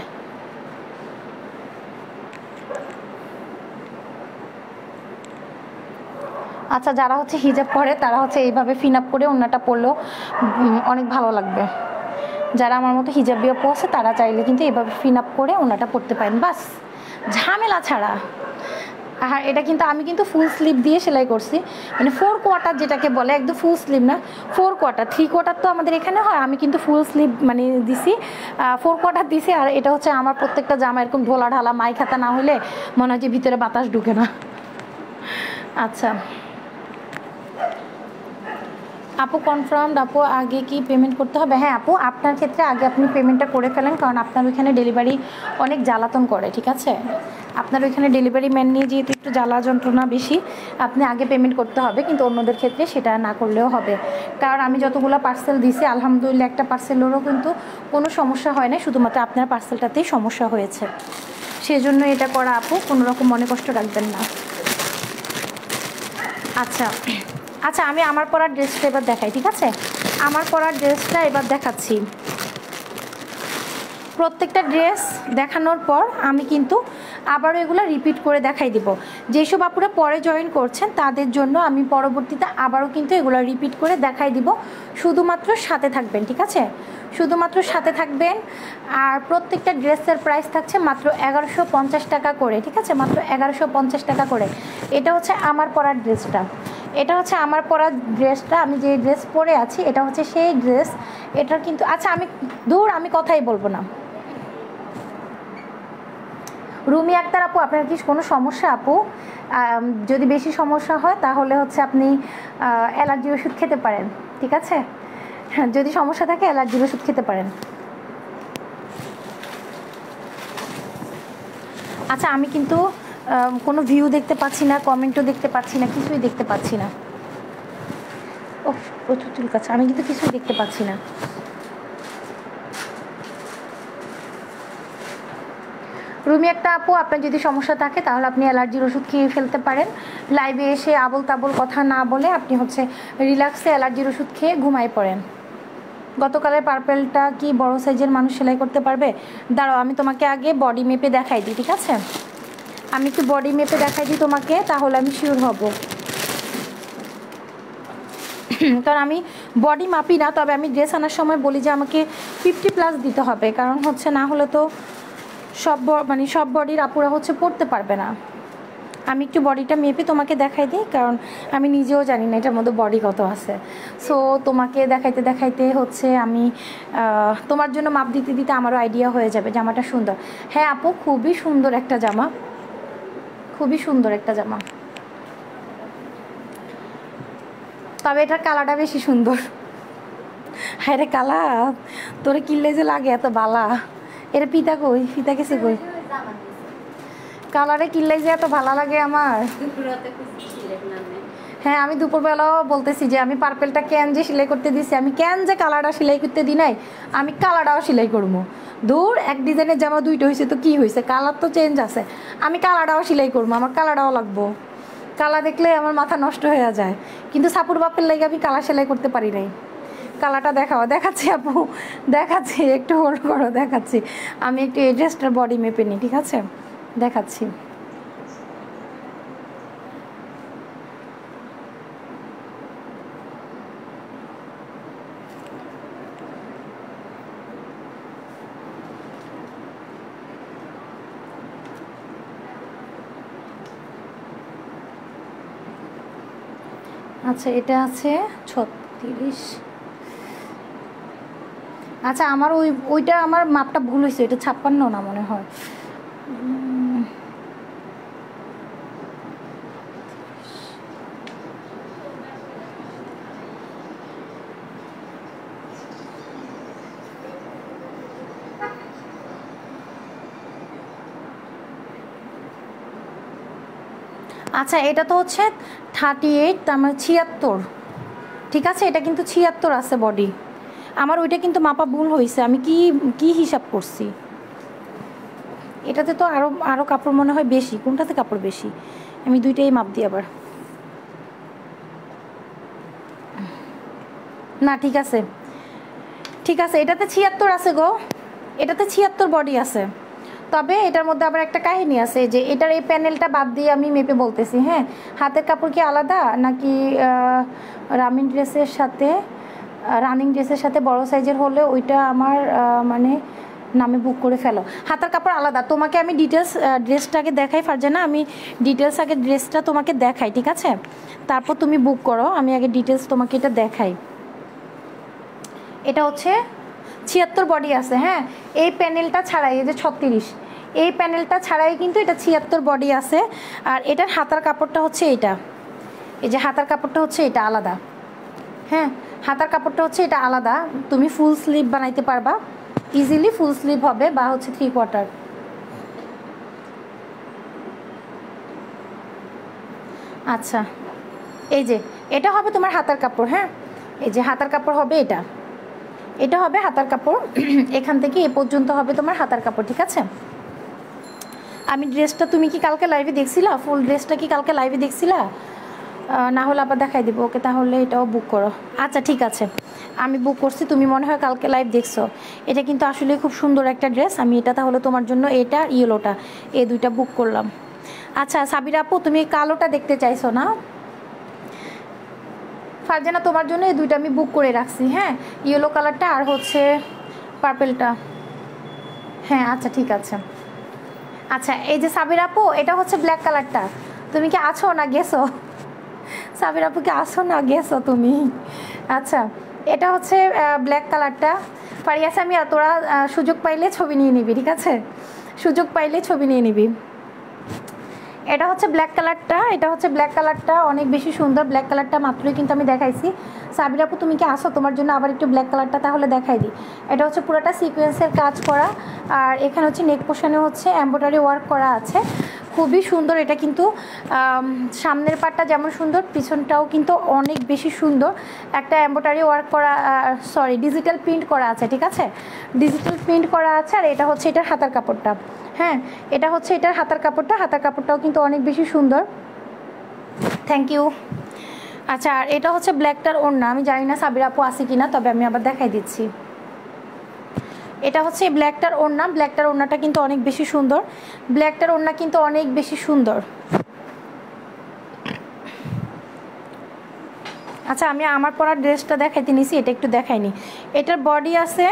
আচ্ছা, যারা হচ্ছে হিজাব পরে তারা হচ্ছে এইভাবে ফিন আপ করে ওড়নাটা পরলেও অনেক ভালো লাগবে। যারা আমার মতো হিজাবি আপু আছে তারা চাইলে কিন্তু এইভাবে ফিন আপ করে ওড়নাটা পরতে পারেন, বাস ঝামেলা ছাড়া। আর এটা কিন্তু আমি কিন্তু ফুল স্লিভ দিয়ে সেলাই করছি, মানে 4 কোয়ার্টার যেটাকে বলে, একদম ফুল স্লিভ না, 4 কোয়ার্টার। 3 কোয়ার্টার তো আমাদের এখানে হয়, আমি কিন্তু ফুল স্লিভ মানে দিছি, 4 কোয়ার্টার দিছি। আর এটা হচ্ছে আমার প্রত্যেকটা জামা এরকম ঢোলা ঢালা মাই খাতা না হলে মনে হয় যে ভিতরে বাতাস ঢুকে না। আচ্ছা, আপু কনফার্মড। আপু আগে কি পেমেন্ট করতে হবে? হ্যাঁ আপু, আপনার ক্ষেত্রে আগে আপনি পেমেন্টটা করে ফেলেন, কারণ আপনার ওইখানে ডেলিভারি অনেক জ্বালাতন করে, ঠিক আছে? আপনার ওইখানে ডেলিভারি ম্যান নিয়ে যেহেতু একটু জ্বালা যন্ত্রণা বেশি, আপনি আগে পেমেন্ট করতে হবে, কিন্তু অন্যদের ক্ষেত্রে সেটা না করলেও হবে। কারণ আমি যতগুলো পার্সেল দিছি আলহামদুলিল্লাহ একটা পার্সেলেরও কিন্তু কোনো সমস্যা হয় না, শুধুমাত্র আপনার পার্সেলটাতেই সমস্যা হয়েছে, সেজন্য এটা করা আপু, কোনো রকম মনে কষ্ট রাখবেন না। আচ্ছা আচ্ছা, আমি আমার পরার ড্রেসটা এবার দেখাই, ঠিক আছে? আমার পরার ড্রেসটা এবার দেখাচ্ছি। প্রত্যেকটা ড্রেস দেখানোর পর আমি কিন্তু আবারও এগুলো রিপিট করে দেখাই দিব। যেসব আপুরা পরে জয়েন করছেন তাদের জন্য আমি পরবর্তীতে আবারও কিন্তু এগুলো রিপিট করে দেখাই দিব, শুধুমাত্র সাথে থাকবেন, ঠিক আছে? শুধুমাত্র সাথে থাকবেন। আর প্রত্যেকটা ড্রেসের প্রাইস থাকছে মাত্র 1150 টাকা করে, ঠিক আছে? মাত্র 1150 টাকা করে। এটা হচ্ছে আমার পরার ড্রেসটা, এটা হচ্ছে আমার পরা ড্রেসটা, আমি যে ড্রেস পরে আছি এটা হচ্ছে সেই ড্রেস। এটার কিন্তু আচ্ছা আমি কথাই বলবো না। রুমি আক্তার আপু, আপনার কি কোনো সমস্যা আপু? যদি বেশি সমস্যা হয় তাহলে হচ্ছে আপনি অ্যালার্জির ওষুধ খেতে পারেন, ঠিক আছে? হ্যাঁ, যদি সমস্যা থাকে অ্যালার্জির ওষুধ খেতে পারেন। আচ্ছা, আমি কিন্তু কোনো ভিউ দেখতে পাচ্ছি না, কমেন্টও দেখতে পাচ্ছি না, কিছুই দেখতে পাচ্ছি না। ও প্রচুর চুলকাচ্ছে, আমি কিন্তু কিছুই দেখতে পাচ্ছি না। রুমি একটা আপু, আপনার যদি সমস্যা থাকে তাহলে আপনি অ্যালার্জির ওষুধ খেয়ে ফেলতে পারেন। লাইভে এসে আবল তাবল কথা না বলে আপনি হচ্ছে রিল্যাক্সে অ্যালার্জির ওষুধ খেয়ে ঘুমায় পড়েন। গতকালের পার্পেলটা কি বড় সাইজের মানুষ সেলাই করতে পারবে? দাঁড়াও, আমি তোমাকে আগে বডি মেপে দেখাই দিই, ঠিক আছে? আমি একটু বডি মেপে দেখাই দিই তোমাকে, তাহলে আমি শিওর হব। কারণ আমি বডি মাপি না, তবে আমি ড্রেস আনার সময় বলি যে আমাকে 50+ দিতে হবে, কারণ হচ্ছে না হলে তো সব বডির আপুরা হচ্ছে পড়তে পারবে না। আমি একটু বডিটা মেপে তোমাকে দেখাই দিই, কারণ আমি নিজেও জানি না এটার মধ্যে বডি কত আছে। সো তোমাকে দেখাইতে দেখাইতে হচ্ছে আমি তোমার জন্য মাপ দিতে দিতে আমারও আইডিয়া হয়ে যাবে জামাটা সুন্দর। হ্যাঁ আপু, খুবই সুন্দর একটা জামা, খুবই সুন্দর একটা জামা, তবে এটার কালারটা বেশি সুন্দর। হ্যাঁ রে কালা, তোরে কিনলে যে লাগে এত বালা। এটা পিতা কই? পিতা গেছে কই? কালারে কিনলে যে এত ভালো লাগে আমার। হ্যাঁ, আমি দুপুরবেলাও বলতেছি যে আমি পার্পেলটা ক্যান যে সেলাই করতে দিছি, আমি ক্যান যে কালারটা সেলাই করতে দিই নাই, আমি কালারটাও সেলাই করবো। দূর, এক ডিজাইনের জামা দুইটা হয়েছে তো কি হয়েছে, কালার তো চেঞ্জ আছে, আমি কালারটাও সেলাই করবো, আমার কালারটাও লাগবো। কালা দেখলে আমার মাথা নষ্ট হয়ে যায়, কিন্তু সাপুর বাপের লাগে আমি কালার সেলাই করতে পারি নাই। কালারটা দেখাও, দেখাচ্ছি আপু, দেখাচ্ছি, একটু হোল্ড করো, দেখাচ্ছি। আমি একটু এই ড্রেসটার বডি মেপে নিই, ঠিক আছে? দেখাচ্ছি। আচ্ছা, এটা আছে 36। আচ্ছা, আমার ওইটা আমার মাপটা ভুল হয়েছে, এটা 56 না মনে হয়। আচ্ছা, এটা তো হচ্ছে 38, তার মানে 76, ঠিক আছে? এটা কিন্তু 76 আছে বডি। আমার ওইটা কিন্তু মাপা ভুল হয়েছে, আমি কি কি হিসাব করছি। এটাতে তো আরও আরও কাপড় মনে হয় বেশি, কোনটাতে কাপড় বেশি? আমি দুইটাই মাপ দিই আবার। না ঠিক আছে, ঠিক আছে, এটাতে 76 আছে গো, এটাতে 76 বডি আছে। তবে এটার মধ্যে আবার একটা কাহিনী আছে, যে এটার এই প্যানেলটা বাদ দিয়ে আমি মেপে বলতেছি। হ্যাঁ, হাতের কাপড় কি আলাদা নাকি রানিং ড্রেসের সাথে বড় সাইজের হলে ওইটা আমার মানে নামে বুক করে ফেলো। হাতের কাপড় আলাদা, তোমাকে আমি ডিটেলস ড্রেসটাকে দেখাই ফারজানা, আমি ডিটেলস আগে ড্রেসটা তোমাকে দেখাই, ঠিক আছে? তারপর তুমি বুক করো, আমি আগে ডিটেলস তোমাকে এটা দেখাই। এটা হচ্ছে 76 বডি আছে। হ্যাঁ, এই প্যানেলটা ছাড়াই, এই যে 36, এই প্যানেলটা ছাড়াই কিন্তু এটা 76 বডি আছে। আর এটার হাতার কাপড়টা হচ্ছে এটা, এই যে হাতার কাপড়টা হচ্ছে এটা আলাদা, হ্যাঁ, হাতার কাপড়টা হচ্ছে এটা আলাদা, তুমি ফুল স্লিভ বানাইতে পারবা ইজিলি, ফুল স্লিভ হবে বা হচ্ছে 3/4। আচ্ছা, এই যে এটা হবে তোমার হাতার কাপড়। হ্যাঁ, এই যে হাতার কাপড় হবে এটা, এটা হবে হাতার কাপড়। এখান থেকে এ পর্যন্ত হবে তোমার হাতার কাপড়, ঠিক আছে। আমি ড্রেসটা, তুমি কি কালকে লাইভে দেখছিলা? ফুল ড্রেসটা কি কালকে লাইভে দেখছিলা? না হলে আবার দেখাই দিব। ওকে, তাহলে এটাও বুক করো। আচ্ছা ঠিক আছে, আমি বুক করছি, তুমি মনে হয় কালকে লাইভ দেখছো। এটা কিন্তু আসলে খুব সুন্দর একটা ড্রেস। আমি এটা তাহলে তোমার জন্য এটা ইয়েলোটা, এই দুইটা বুক করলাম। আচ্ছা সাবিরা আপু, তুমি কালোটা দেখতে চাইছো না? ফারজানা, তোমার জন্য এই দুইটা আমি বুক করে রাখছি। হ্যাঁ, ইয়েলো কালারটা আর হচ্ছে পার্পেলটা। হ্যাঁ আচ্ছা ঠিক আছে। আচ্ছা এই যে সাবিরা আপু, এটা হচ্ছে ব্ল্যাক কালারটা। তুমি কি আছো না গেছো? সাবিরা আপু কি আছো না গেছো তুমি? আচ্ছা, এটা হচ্ছে ব্ল্যাক কালারটা। ফারিয়াস, আমি তোরা সুযোগ পাইলে ছবি নিয়ে নিবি, ঠিক আছে? সুযোগ পাইলে ছবি নিয়ে নিবি। এটা হচ্ছে ব্ল্যাক কালারটা, এটা হচ্ছে ব্ল্যাক কালারটা, অনেক বেশি সুন্দর। ব্ল্যাক কালারটা মাত্রই কিন্তু আমি দেখাইছি। সাবিরা আপু তুমি কি আসো? তোমার জন্য আবার একটু ব্ল্যাক কালারটা তাহলে দেখাই দিই। এটা হচ্ছে পুরোটা সিকোয়েন্সের কাজ করা, আর এখানে হচ্ছে নেক পোর্শনে হচ্ছে এমব্রয়ডারি ওয়ার্ক করা আছে, খুবই সুন্দর। এটা কিন্তু সামনের পাটটা যেমন সুন্দর, পিছনটাও কিন্তু অনেক বেশি সুন্দর। একটা এমব্রয়ডারি ওয়ার্ক করা, সরি ডিজিটাল প্রিন্ট করা আছে, ঠিক আছে? ডিজিটাল প্রিন্ট করা আছে। আর এটা হচ্ছে এটার হাতার কাপড়টা। হ্যাঁ, এটা হচ্ছে এটার হাতার কাপড়টা, হাতার কাপড়টাও কিন্তু অনেক বেশি সুন্দর। Thank you. আচ্ছা, আর এটা হচ্ছে ব্ল্যাকটার ওড়না। আমি জানি না সাবিরা আপু আছে কিনা, তবে আমি আবার দেখাই দিচ্ছি। এটা হচ্ছে ব্ল্যাকটার ওড়না। ব্ল্যাকটার ওড়নাটা কিন্তু অনেক বেশি সুন্দর। ব্ল্যাকটার ওড়না কিন্তু অনেক বেশি সুন্দর। আচ্ছা, আমি আমার পরা ড্রেসটা দেখাইতে নিছি, এটা একটু দেখাইনি। এটার বডি আছে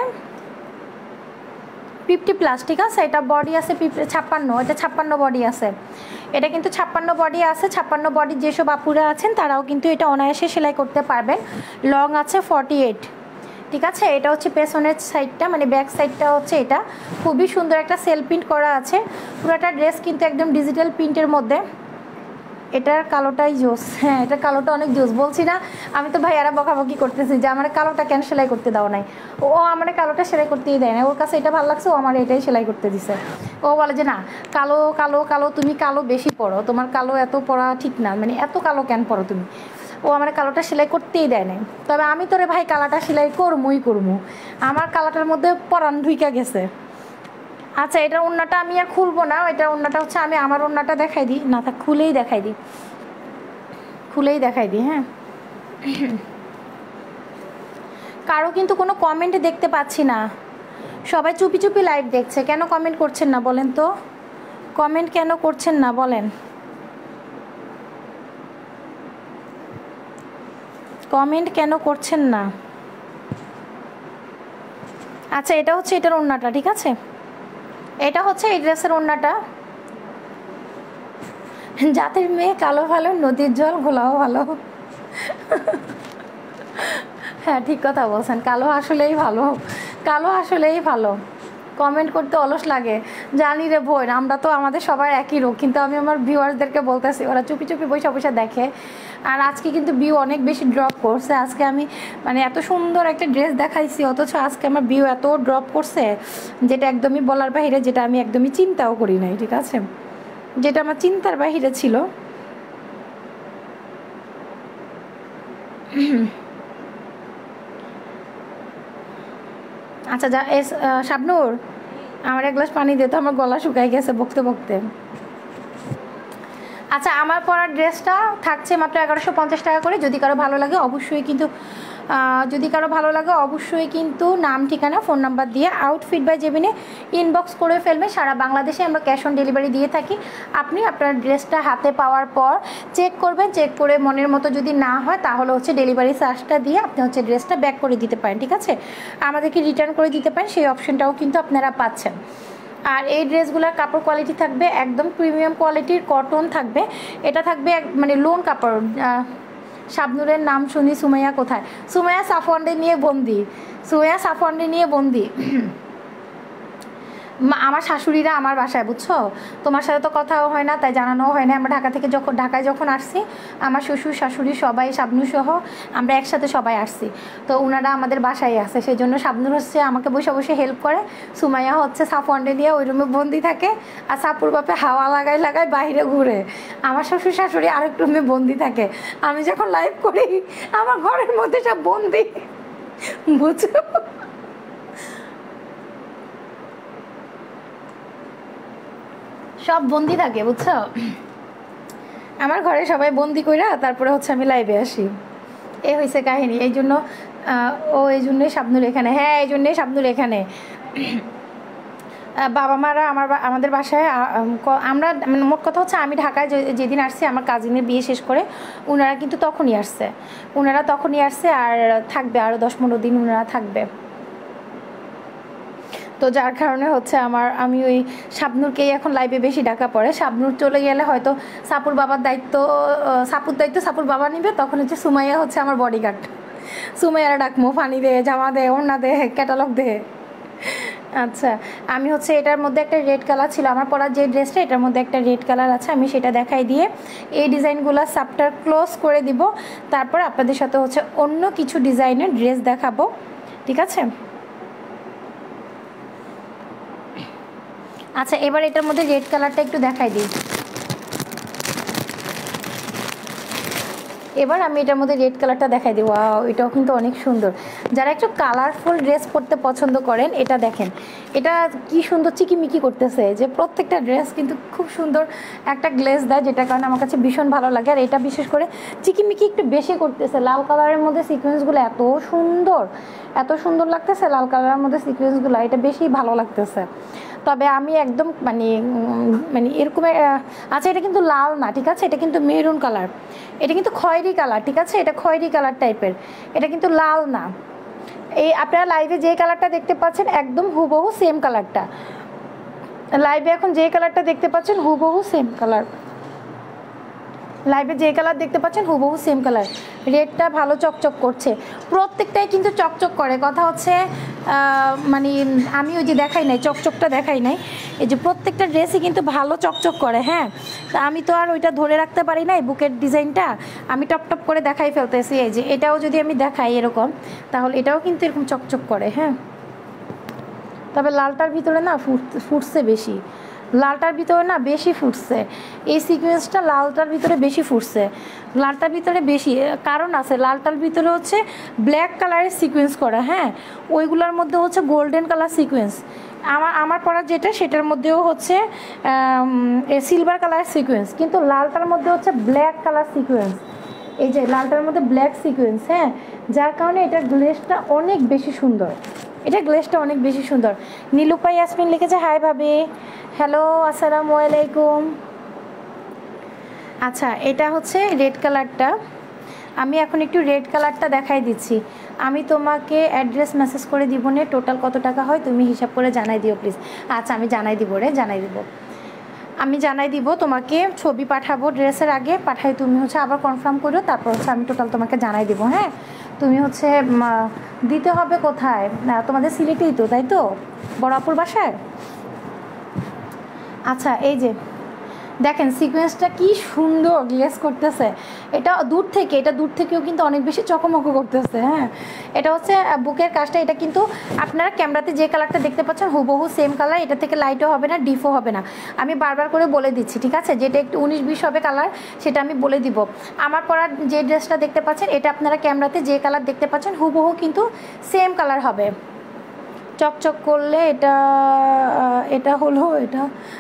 50+, ঠিক আছে? এটা বডি আছে 56, এটা 56 বডি আছে। এটা কিন্তু 56 বডি আছে। 56 বডি যেসব আপুরা আছেন তারাও কিন্তু এটা অনায়াসে সেলাই করতে পারবেন। লং আছে 48, ঠিক আছে? এটা হচ্ছে পেছনের সাইডটা, মানে ব্যাক সাইডটা হচ্ছে এটা। খুবই সুন্দর একটা সেল প্রিন্ট করা আছে। পুরোটা ড্রেস কিন্তু একদম ডিজিটাল প্রিন্টের মধ্যে। এটার কালোটাই জোস। হ্যাঁ, এটার কালোটা অনেক জোস। বলছি না, আমি তো ভাইয়ারা বকাবকি করতেছি যে আমার কালোটা কেন সেলাই করতে দাও নাই। ও আমার কালোটা সেলাই করতেই দেয় না, ওর কাছে এটা ভালো লাগছে, ও আমার এটাই সেলাই করতে দিছে। ও বলে যে না, কালো কালো কালো, তুমি কালো বেশি পরো, তোমার কালো এত পরা ঠিক না, মানে এত কালো কেন পরো তুমি। ও আমার কালোটা সেলাই করতেই দেয় নাই। তবে আমি তোরে ভাই কালাটা সেলাই করমুই করমু, আমার কালাটার মধ্যে পরান ঢুইকা গেছে। আচ্ছা, এটার ওড়নাটা আমি আর খুলবো না। এটার ওড়নাটা হচ্ছে, আমি আমার ওড়নাটা দেখাই দিই না, তা খুলেই দেখাই দিই, খুলেই দেখাই দিই। হ্যাঁ, কারো কিন্তু কোনো কমেন্ট দেখতে পাচ্ছি না, সবাই চুপি চুপি লাইভ দেখছে। কেন কমেন্ট করছেন না বলেন তো? কমেন্ট কেন করছেন না বলেন? কমেন্ট কেন করছেন না? আচ্ছা, এটা হচ্ছে এটার ওড়নাটা, ঠিক আছে? এটা হচ্ছে এই ড্রেসের ওড়নাটা। জাতের মেয়ে কালো ভালো, নদীর জল ঘোলাও ভালো। হ্যাঁ, ঠিক কথা বলছেন, কালো আসলেই ভালো, কালো আসলেই ভালো। কমেন্ট করতে অলস লাগে, জানি রে বোন, আমরা তো আমাদের সবার একই রোগ। কিন্তু আমি আমার ভিউয়ার্সদেরকে বলতেছি, ওরা চুপি চুপি বসে বসে দেখে। আর আজকে কিন্তু ভিউ অনেক বেশি ড্রপ করছে। আজকে আমি মানে এত সুন্দর একটা ড্রেস দেখাইছি, অথচ আজকে আমার ভিউ এত ড্রপ করছে, যেটা একদমই বলার বাহিরে, যেটা আমি একদমই চিন্তাও করি নাই, ঠিক আছে? যেটা আমার চিন্তার বাহিরে ছিল। আচ্ছা, যা শাবনূর, আমার এক গ্লাস পানি দে তো, আমার গলা শুকাই গেছে বকতে বকতে। আচ্ছা, আমার পরার ড্রেসটা থাকছে মাত্র 1150 টাকা করে। যদি কারো ভালো লাগে অবশ্যই কিন্তু নাম, ঠিকানা, ফোন নাম্বার দিয়ে আউটফিট বাই জেবিনে ইনবক্স করে ফেলবে। সারা বাংলাদেশে আমরা ক্যাশ অন ডেলিভারি দিয়ে থাকি। আপনি আপনার ড্রেসটা হাতে পাওয়ার পর চেক করবেন, চেক করে মনের মতো যদি না হয় তাহলে হচ্ছে ডেলিভারি চার্জটা দিয়ে আপনি হচ্ছে ড্রেসটা ব্যাক করে দিতে পারেন, ঠিক আছে? আমাদেরকে রিটার্ন করে দিতে পারেন, সেই অপশনটাও কিন্তু আপনারা পাচ্ছেন। আর এই ড্রেসগুলোর কাপড় কোয়ালিটি থাকবে একদম প্রিমিয়াম কোয়ালিটির, কটন থাকবে। এটা থাকবে মানে লোন কাপড়। শাবনুরের নাম শুনি, সুমাইয়া কোথায়? সুমাইয়া সাফওয়ানডে নিয়ে বন্দি, সুমাইয়া সাফওয়ানডে নিয়ে বন্দি। আমার শাশুড়িরা আমার বাসায়, বুঝছো, তোমার সাথে তো কথাও হয় না, তাই জানানোও হয় না। আমরা ঢাকায় যখন আসছি, আমার শ্বশুর শাশুড়ি সবাই, শাবনূর সহ আমরা একসাথে সবাই আসছি। তো ওনারা আমাদের বাসায় আছে, সেই জন্য শাবনূর হচ্ছে আমাকে বসে বসে হেল্প করে, সুমাইয়া হচ্ছে সাফওয়ানডে নিয়ে ওই রুমে বন্দি থাকে, আর সাপুর বাপে হাওয়া লাগায় বাইরে ঘুরে। আমার শ্বশুর শাশুড়ি আরেক রুমে বন্দি থাকে। আমি যখন লাইভ করি আমার ঘরের মধ্যে সব বন্দি, বুঝছো। সব বন্দি থাকে, বুঝছো। আমার ঘরে সবাই বন্দি কইরা তারপরে হচ্ছে আমি লাইভে আসি। এই হয়েছে কাহিনী। এই জন্য এই জন্যই শাবনূর এখানে। হ্যাঁ, এই জন্যই শাবনূর এখানে। বাবা মারা আমাদের বাসায়, আমরা মানে মোট কথা হচ্ছে আমি ঢাকায় যেদিন আসছি আমার কাজিনের বিয়ে শেষ করে, ওনারা কিন্তু তখনই আসছে। আর থাকবে আরও 10-15 দিন ওনারা থাকবে। তো যার কারণে হচ্ছে আমি ওই শাবনূরকেই এখন লাইভে বেশি ডাকা পড়ে। শাবনূর চলে গেলে হয়তো সাপুর দায়িত্ব সাপুর বাবা নিবে, তখন হচ্ছে সুমাইয়া হচ্ছে আমার বডিগার্ড। সুমাইয়ারা ডাকমো, ফানি দে, জামা দে, ওড়না দে, ক্যাটালগ দে। আচ্ছা, আমি হচ্ছে এটার মধ্যে একটা রেড কালার ছিল আমার পরা, যে ড্রেসটা এটার মধ্যে একটা রেড কালার আছে, আমি সেটা দেখাই দিয়ে এই ডিজাইনগুলো সাবটার ক্লোজ করে দিব। তারপর আপনাদের সাথে হচ্ছে অন্য কিছু ডিজাইনের ড্রেস দেখাবো, ঠিক আছে। আচ্ছা, এবার এটার মধ্যে রেড কালারটা একটু দেখাই দিই। এবার আমি এটার মধ্যে রেড কালারটা দেখাই দিই। ওয়াও, এটাও কিন্তু অনেক সুন্দর। যারা একটু কালারফুল ড্রেস পরতে পছন্দ করেন, এটা দেখেন, এটা কি সুন্দর চিকিমিকি করতেছে, যে প্রত্যেকটা ড্রেস কিন্তু খুব সুন্দর একটা গ্লেজ দেয়, যেটা কারণে আমার কাছে ভীষণ ভালো লাগে। আর এটা বিশেষ করে চিকিমিকি একটু বেশি করতেছে। লাল কালারের মধ্যে সিকোয়েন্সগুলো এত সুন্দর লাগতেছে, লাল কালারের মধ্যে সিকোয়েন্সগুলো, এটা বেশি ভালো লাগতেছে। তবে আমি একদম মানে এরকম, আচ্ছা এটা কিন্তু লাল না, ঠিক আছে, এটা কিন্তু মেরুন কালার, এটা কিন্তু খয়েরি কালার, ঠিক আছে, এটা খয়েরি কালার টাইপের, এটা কিন্তু লাল না। এই আপনারা লাইভে যে কালারটা দেখতে পাচ্ছেন একদম হুবহু সেম কালারটা, লাইভে এখন যে কালারটা দেখতে পাচ্ছেন হুবহু সেম কালার, লাইভে যে কালার দেখতে পাচ্ছেন হুবহু সেম কালার। রেডটা ভালো চকচক করছে, প্রত্যেকটাই কিন্তু চকচক করে। কথা হচ্ছে মানে আমি ওই যে দেখাই নাই, চকচকটা দেখাই নাই, এই যে প্রত্যেকটা ড্রেসই কিন্তু ভালো চকচক করে। হ্যাঁ, তা আমি তো আর ওইটা ধরে রাখতে পারি নাই, বুকের ডিজাইনটা আমি টপ করে দেখাই ফেলতেছি। এই যে এটাও যদি আমি দেখাই এরকম, তাহলে এটাও কিন্তু এরকম চকচক করে। হ্যাঁ, তবে লালটার ভিতরে না ফুটছে বেশি, লালটার ভিতরে না বেশি ফুটছে, এই সিকোয়েন্সটা লালটার ভিতরে বেশি ফুটছে, লালটার ভিতরে বেশি কারণ আছে। লালটার ভিতরে হচ্ছে ব্ল্যাক কালারের সিকোয়েন্স করা, হ্যাঁ, ওইগুলোর মধ্যে হচ্ছে গোল্ডেন কালার সিকোয়েন্স। আমার পরা যেটা সেটার মধ্যেও হচ্ছে সিলভার কালার সিকোয়েন্স, কিন্তু লালটার মধ্যে হচ্ছে ব্ল্যাক কালার সিকোয়েন্স। এই যে লালটার মধ্যে ব্ল্যাক সিকোয়েন্স, হ্যাঁ, যার কারণে এটার গ্লেজটা অনেক বেশি সুন্দর, নীলুপা ইয়াসমিন লিখেছে হাই ভাবি, হ্যালো, আসসালামু আলাইকুম। আচ্ছা, এটা হচ্ছে রেড কালারটা, আমি এখন একটু রেড কালারটা দেখাই দিচ্ছি। আমি তোমাকে অ্যাড্রেস মেসেজ করে দিব নে, টোটাল কত টাকা হয় তুমি হিসাব করে জানাই দিও প্লিজ। আচ্ছা, আমি জানাই দিব তোমাকে, ছবি পাঠাবো ড্রেসের আগে, পাঠাই তুমি হচ্ছে আবার কনফার্ম করো, তারপর হচ্ছে আমি টোটাল তোমাকে জানাই দিব। হ্যাঁ, তুমি হচ্ছে দিতে হবে কোথায়, তোমাদের সিলেটেই তো, তাই তো, বড়াপুর বাসায়। আচ্ছা, এই যে দেখেন সিকোয়েন্সটা কি সুন্দর গ্লেজ করতেছে, এটা দূর থেকেও কিন্তু অনেক বেশি চকমক করতেছে। হ্যাঁ, এটা হচ্ছে বুকের কাজটা, এটা কিন্তু আপনারা ক্যামেরাতে যে কালারটা দেখতে পাচ্ছেন হুবহু সেম কালার, এটা থেকে লাইটও হবে না, ডিপও হবে না। আমি বারবার করে বলে দিচ্ছি, ঠিক আছে, যেটা একটু 19-20 হবে কালার সেটা আমি বলে দিব। আমার পরা যে ড্রেসটা দেখতে পাচ্ছেন এটা আপনারা ক্যামেরাতে যে কালার দেখতে পাচ্ছেন হুবহু কিন্তু সেম কালার হবে। চকচক করলে এটা হলো এটা।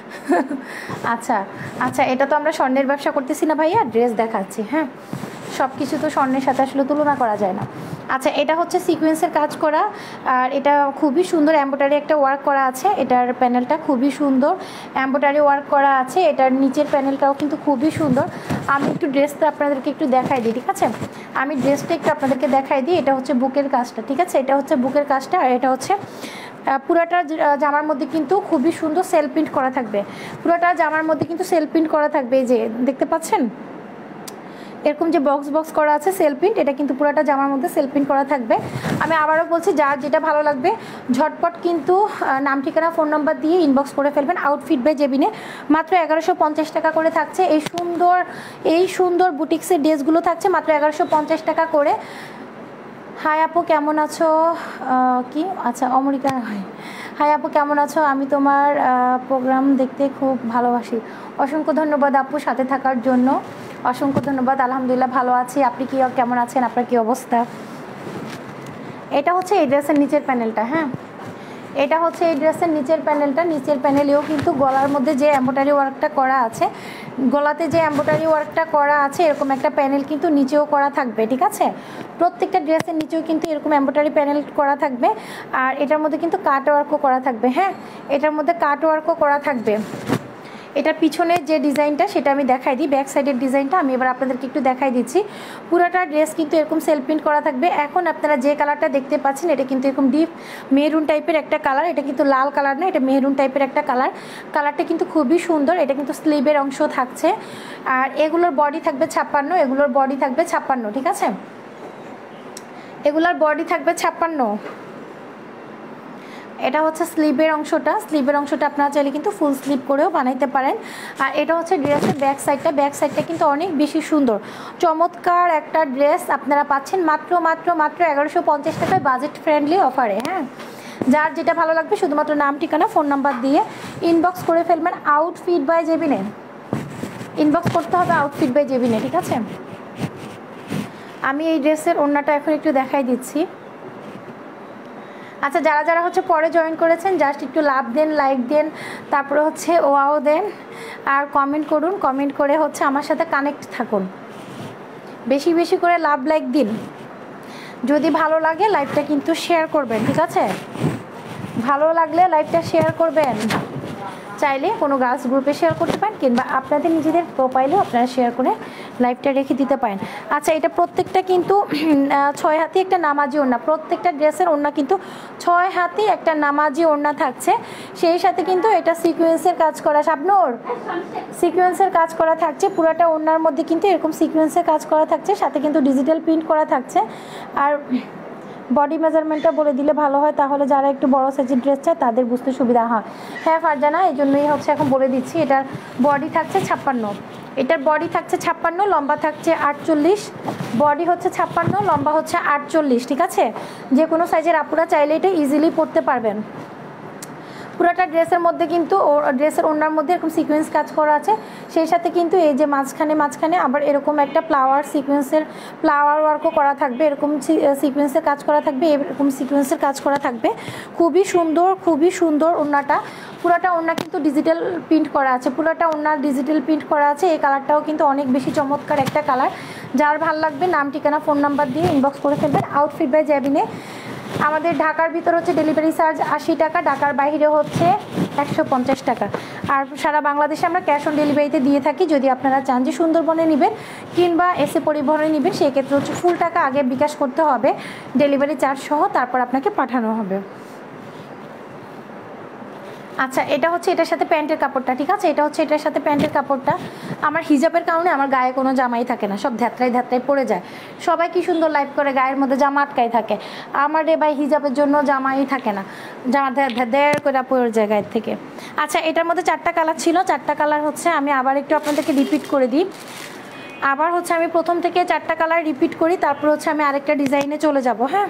আচ্ছা, এটা তো আমরা স্বর্ণের ব্যবসা করতেছি না ভাইয়া, ড্রেস দেখাচ্ছি। হ্যাঁ, সব কিছু তো স্বর্ণের সাথে আসলে তুলনা করা যায় না। আচ্ছা, এটা হচ্ছে সিকোয়েন্সের কাজ করা, আর এটা খুবই সুন্দর এমব্রয়ডারি একটা ওয়ার্ক করা আছে, এটার প্যানেলটা খুবই সুন্দর এমব্রয়ডারি ওয়ার্ক করা আছে, এটার নিচের প্যানেলটাও কিন্তু খুবই সুন্দর। আমি একটু ড্রেসটা আপনাদেরকে একটু দেখাই দিই, ঠিক আছে, আমি ড্রেসটা একটু আপনাদেরকে দেখাই দিই। এটা হচ্ছে বুকের কাজটা, ঠিক আছে, এটা হচ্ছে বুকের কাজটা, আর এটা হচ্ছে পুরোটা জামার মধ্যে কিন্তু খুবই সুন্দর সেল প্রিন্ট করা থাকবে, পুরোটা জামার মধ্যে কিন্তু সেল প্রিন্ট করা থাকবে। এই যে দেখতে পাচ্ছেন এরকম যে বক্স বক্স করা আছে সেল প্রিন্ট, এটা কিন্তু পুরোটা জামার মধ্যে সেল প্রিন্ট করা থাকবে। আমি আবারও বলছি, যার যেটা ভালো লাগবে ঝটপট কিন্তু নাম ঠিকানা ফোন নাম্বার দিয়ে ইনবক্স করে ফেলবেন। আউটফিট বাই জেবিনে মাত্র 1150 টাকা করে থাকছে। এই সুন্দর বুটিক্সের ড্রেসগুলো থাকছে মাত্র 1150 টাকা করে। হাই আপু কেমন আছো? কি আচ্ছা অমরিকা, হাই আপু কেমন আছো? আমি তোমার প্রোগ্রাম দেখতে খুব ভালোবাসি। অসংখ্য ধন্যবাদ আপু সাথে থাকার জন্য, অসংখ্য ধন্যবাদ। আলহামদুলিল্লাহ ভালো আছি, আপনি কি কেমন আছেন? আপনার কি অবস্থা? এটা হচ্ছে এই ড্রেসের নিচের প্যানেলটা। হ্যাঁ, এটা হচ্ছে এই ড্রেসের নিচের প্যানেলটা। নিচের প্যানেলেও কিন্তু গলার মধ্যে যে এমব্রয়ডারি ওয়ার্কটা করা আছে, গলাতে যে এমব্রয়ডারি ওয়ার্কটা করা আছে এরকম একটা প্যানেল কিন্তু নিচেও করা থাকবে। ঠিক আছে, প্রত্যেকটা ড্রেসের নিচেও কিন্তু এরকম এমব্রয়ডারি প্যানেল করা থাকবে। আর এটার মধ্যে কিন্তু কাট ওয়ার্কও করা থাকবে। হ্যাঁ, এটার মধ্যে কাট ওয়ার্কও করা থাকবে। এটার পিছনে যে ডিজাইনটা সেটা আমি দেখাই দিই, ব্যাক সাইডের ডিজাইনটা আমি এবার আপনাদেরকে একটু দেখাই দিচ্ছি। পুরোটা ড্রেস কিন্তু এরকম সেল প্রিন্ট করা থাকবে। এখন আপনারা যে কালারটা দেখতে পাচ্ছেন এটা কিন্তু এরকম ডিপ মেরুন টাইপের একটা কালার, এটা কিন্তু লাল কালার না, এটা মেরুন টাইপের একটা কালার। কালারটা কিন্তু খুবই সুন্দর। এটা কিন্তু স্লিভের অংশ থাকছে। আর এগুলোর বডি থাকবে 56, এগুলোর বডি থাকবে 56। ঠিক আছে, এগুলোর বডি থাকবে 56। এটা হচ্ছে স্লিভের অংশটা। স্লিভের অংশটা আপনারা চাইলে কিন্তু ফুল স্লিভ করেও বানাইতে পারেন। আর এটা হচ্ছে ড্রেসের ব্যাক সাইডটা। ব্যাক সাইডটা কিন্তু অনেক বেশি সুন্দর, চমৎকার একটা ড্রেস আপনারা পাচ্ছেন মাত্র 1150 টাকায়, বাজেট ফ্রেন্ডলি অফারে। হ্যাঁ, যার যেটা ভালো লাগবে শুধুমাত্র নাম ঠিকানা ফোন নাম্বার দিয়ে ইনবক্স করে ফেলবেন। আউটফিট বাই জেবিনে ইনবক্স করতে হবে, আউটফিট বাই জেবিনে। ঠিক আছে, আমি এই ড্রেসের ওড়নাটা এখন একটু দেখাই দিচ্ছি। আচ্ছা, যারা যারা হচ্ছে পরে জয়েন করেছেন জাস্ট একটু লাভ দেন, লাইক দেন, তারপরে হচ্ছে ওয়াও দেন, আর কমেন্ট করুন। কমেন্ট করে হচ্ছে আমার সাথে কানেক্ট থাকুন, বেশি বেশি করে লাভ লাইক দিন। যদি ভালো লাগে লাইভটা কিন্তু শেয়ার করবেন। ঠিক আছে, ভালো লাগলে লাইভটা শেয়ার করবেন। চাইলে কোনো গার্লস গ্রুপে শেয়ার করতে পারেন, কিংবা আপনাদের নিজেদের প্রোফাইলেও আপনারা শেয়ার করে লাইভটা রেখে দিতে পারেন। আচ্ছা, এটা প্রত্যেকটা কিন্তু 6 হাতি একটা নামাজি ওড়না। প্রত্যেকটা ড্রেসের ওড়না কিন্তু 6 হাতি একটা নামাজি ওড়না থাকছে। সেই সাথে কিন্তু এটা সিকোয়েন্সের কাজ করা, শাবনূর সিকোয়েন্সের কাজ করা থাকছে। পুরোটা ওড়নার মধ্যে কিন্তু এরকম সিকোয়েন্সের কাজ করা থাকছে, সাথে কিন্তু ডিজিটাল প্রিন্ট করা থাকছে। আর বডি মেজারমেন্টটা বলে দিলে ভালো হয়, তাহলে যারা একটু বড় সাইজের ড্রেস চায় তাদের বুঝতে সুবিধা হয়। হ্যাঁ ফারজানা, এই জন্যই হচ্ছে এখন বলে দিচ্ছি। এটার বডি থাকছে 56, এটার বডি থাকছে 56, লম্বা থাকছে 48। বডি হচ্ছে 56, লম্বা হচ্ছে 48। ঠিক আছে, যে কোনো সাইজের আপুরা চাইলে এটা ইজিলি পরতে পারবেন। পুরোটা ড্রেসের মধ্যে কিন্তু ড্রেসের ওড়নার মধ্যে এরকম সিকোয়েন্স কাজ করা আছে। সেই সাথে কিন্তু এই যে মাঝখানে আবার এরকম একটা ফ্লাওয়ার ওয়ার্কও করা থাকবে। এরকম সিকোয়েন্সের কাজ করা থাকবে, এরকম সিকোয়েন্সের কাজ করা থাকবে। খুবই সুন্দর ওড়নাটা। পুরোটা ওড়না কিন্তু ডিজিটাল প্রিন্ট করা আছে, পুরোটা ওড়নার ডিজিটাল প্রিন্ট করা আছে। এই কালারটাও কিন্তু অনেক বেশি চমৎকার একটা কালার। যার ভালো লাগবে নাম ঠিকানা ফোন নাম্বার দিয়ে ইনবক্স করে ফেলবেন। আউটফিট বাই জেবিনে আমাদের ঢাকার ভিতর হচ্ছে ডেলিভারি চার্জ 80 টাকা, ঢাকার বাইরে হচ্ছে 150 টাকা। আর সারা বাংলাদেশে আমরা ক্যাশ অন ডেলিভারিতে দিয়ে থাকি। যদি আপনারা চান যে সুন্দরবনে নেবেন কিংবা এসে পরিবহনে নেবেন, সেই ক্ষেত্রে হচ্ছে ফুল টাকা আগে বিকাশ করতে হবে ডেলিভারি চার্জ সহ, তারপর আপনাকে পাঠানো হবে। আচ্ছা, এটা হচ্ছে এটার সাথে প্যান্টের কাপড়টা। ঠিক আছে, এটা হচ্ছে এটার সাথে প্যান্টের কাপড়টা। আমার হিজাবের কারণে আমার গায়ে কোনো জামাই থাকে না, সব ধ্যাত্রায় পড়ে যায়। সবাই কি সুন্দর লাইভ করে গায়ের মধ্যে জামা আটকাই থাকে, আমার রে ভাই হিজাবের জন্য জামাই থাকে না, জামা দেড় করে পড়ে যায় গায়ের থেকে। আচ্ছা, এটার মধ্যে 4টা কালার ছিল। 4টা কালার হচ্ছে আমি আবার একটু আপনাদেরকে রিপিট করে দিই। আবার হচ্ছে আমি প্রথম থেকে 4টা কালার রিপিট করি, তারপর হচ্ছে আমি আরেকটা ডিজাইনে চলে যাব। হ্যাঁ,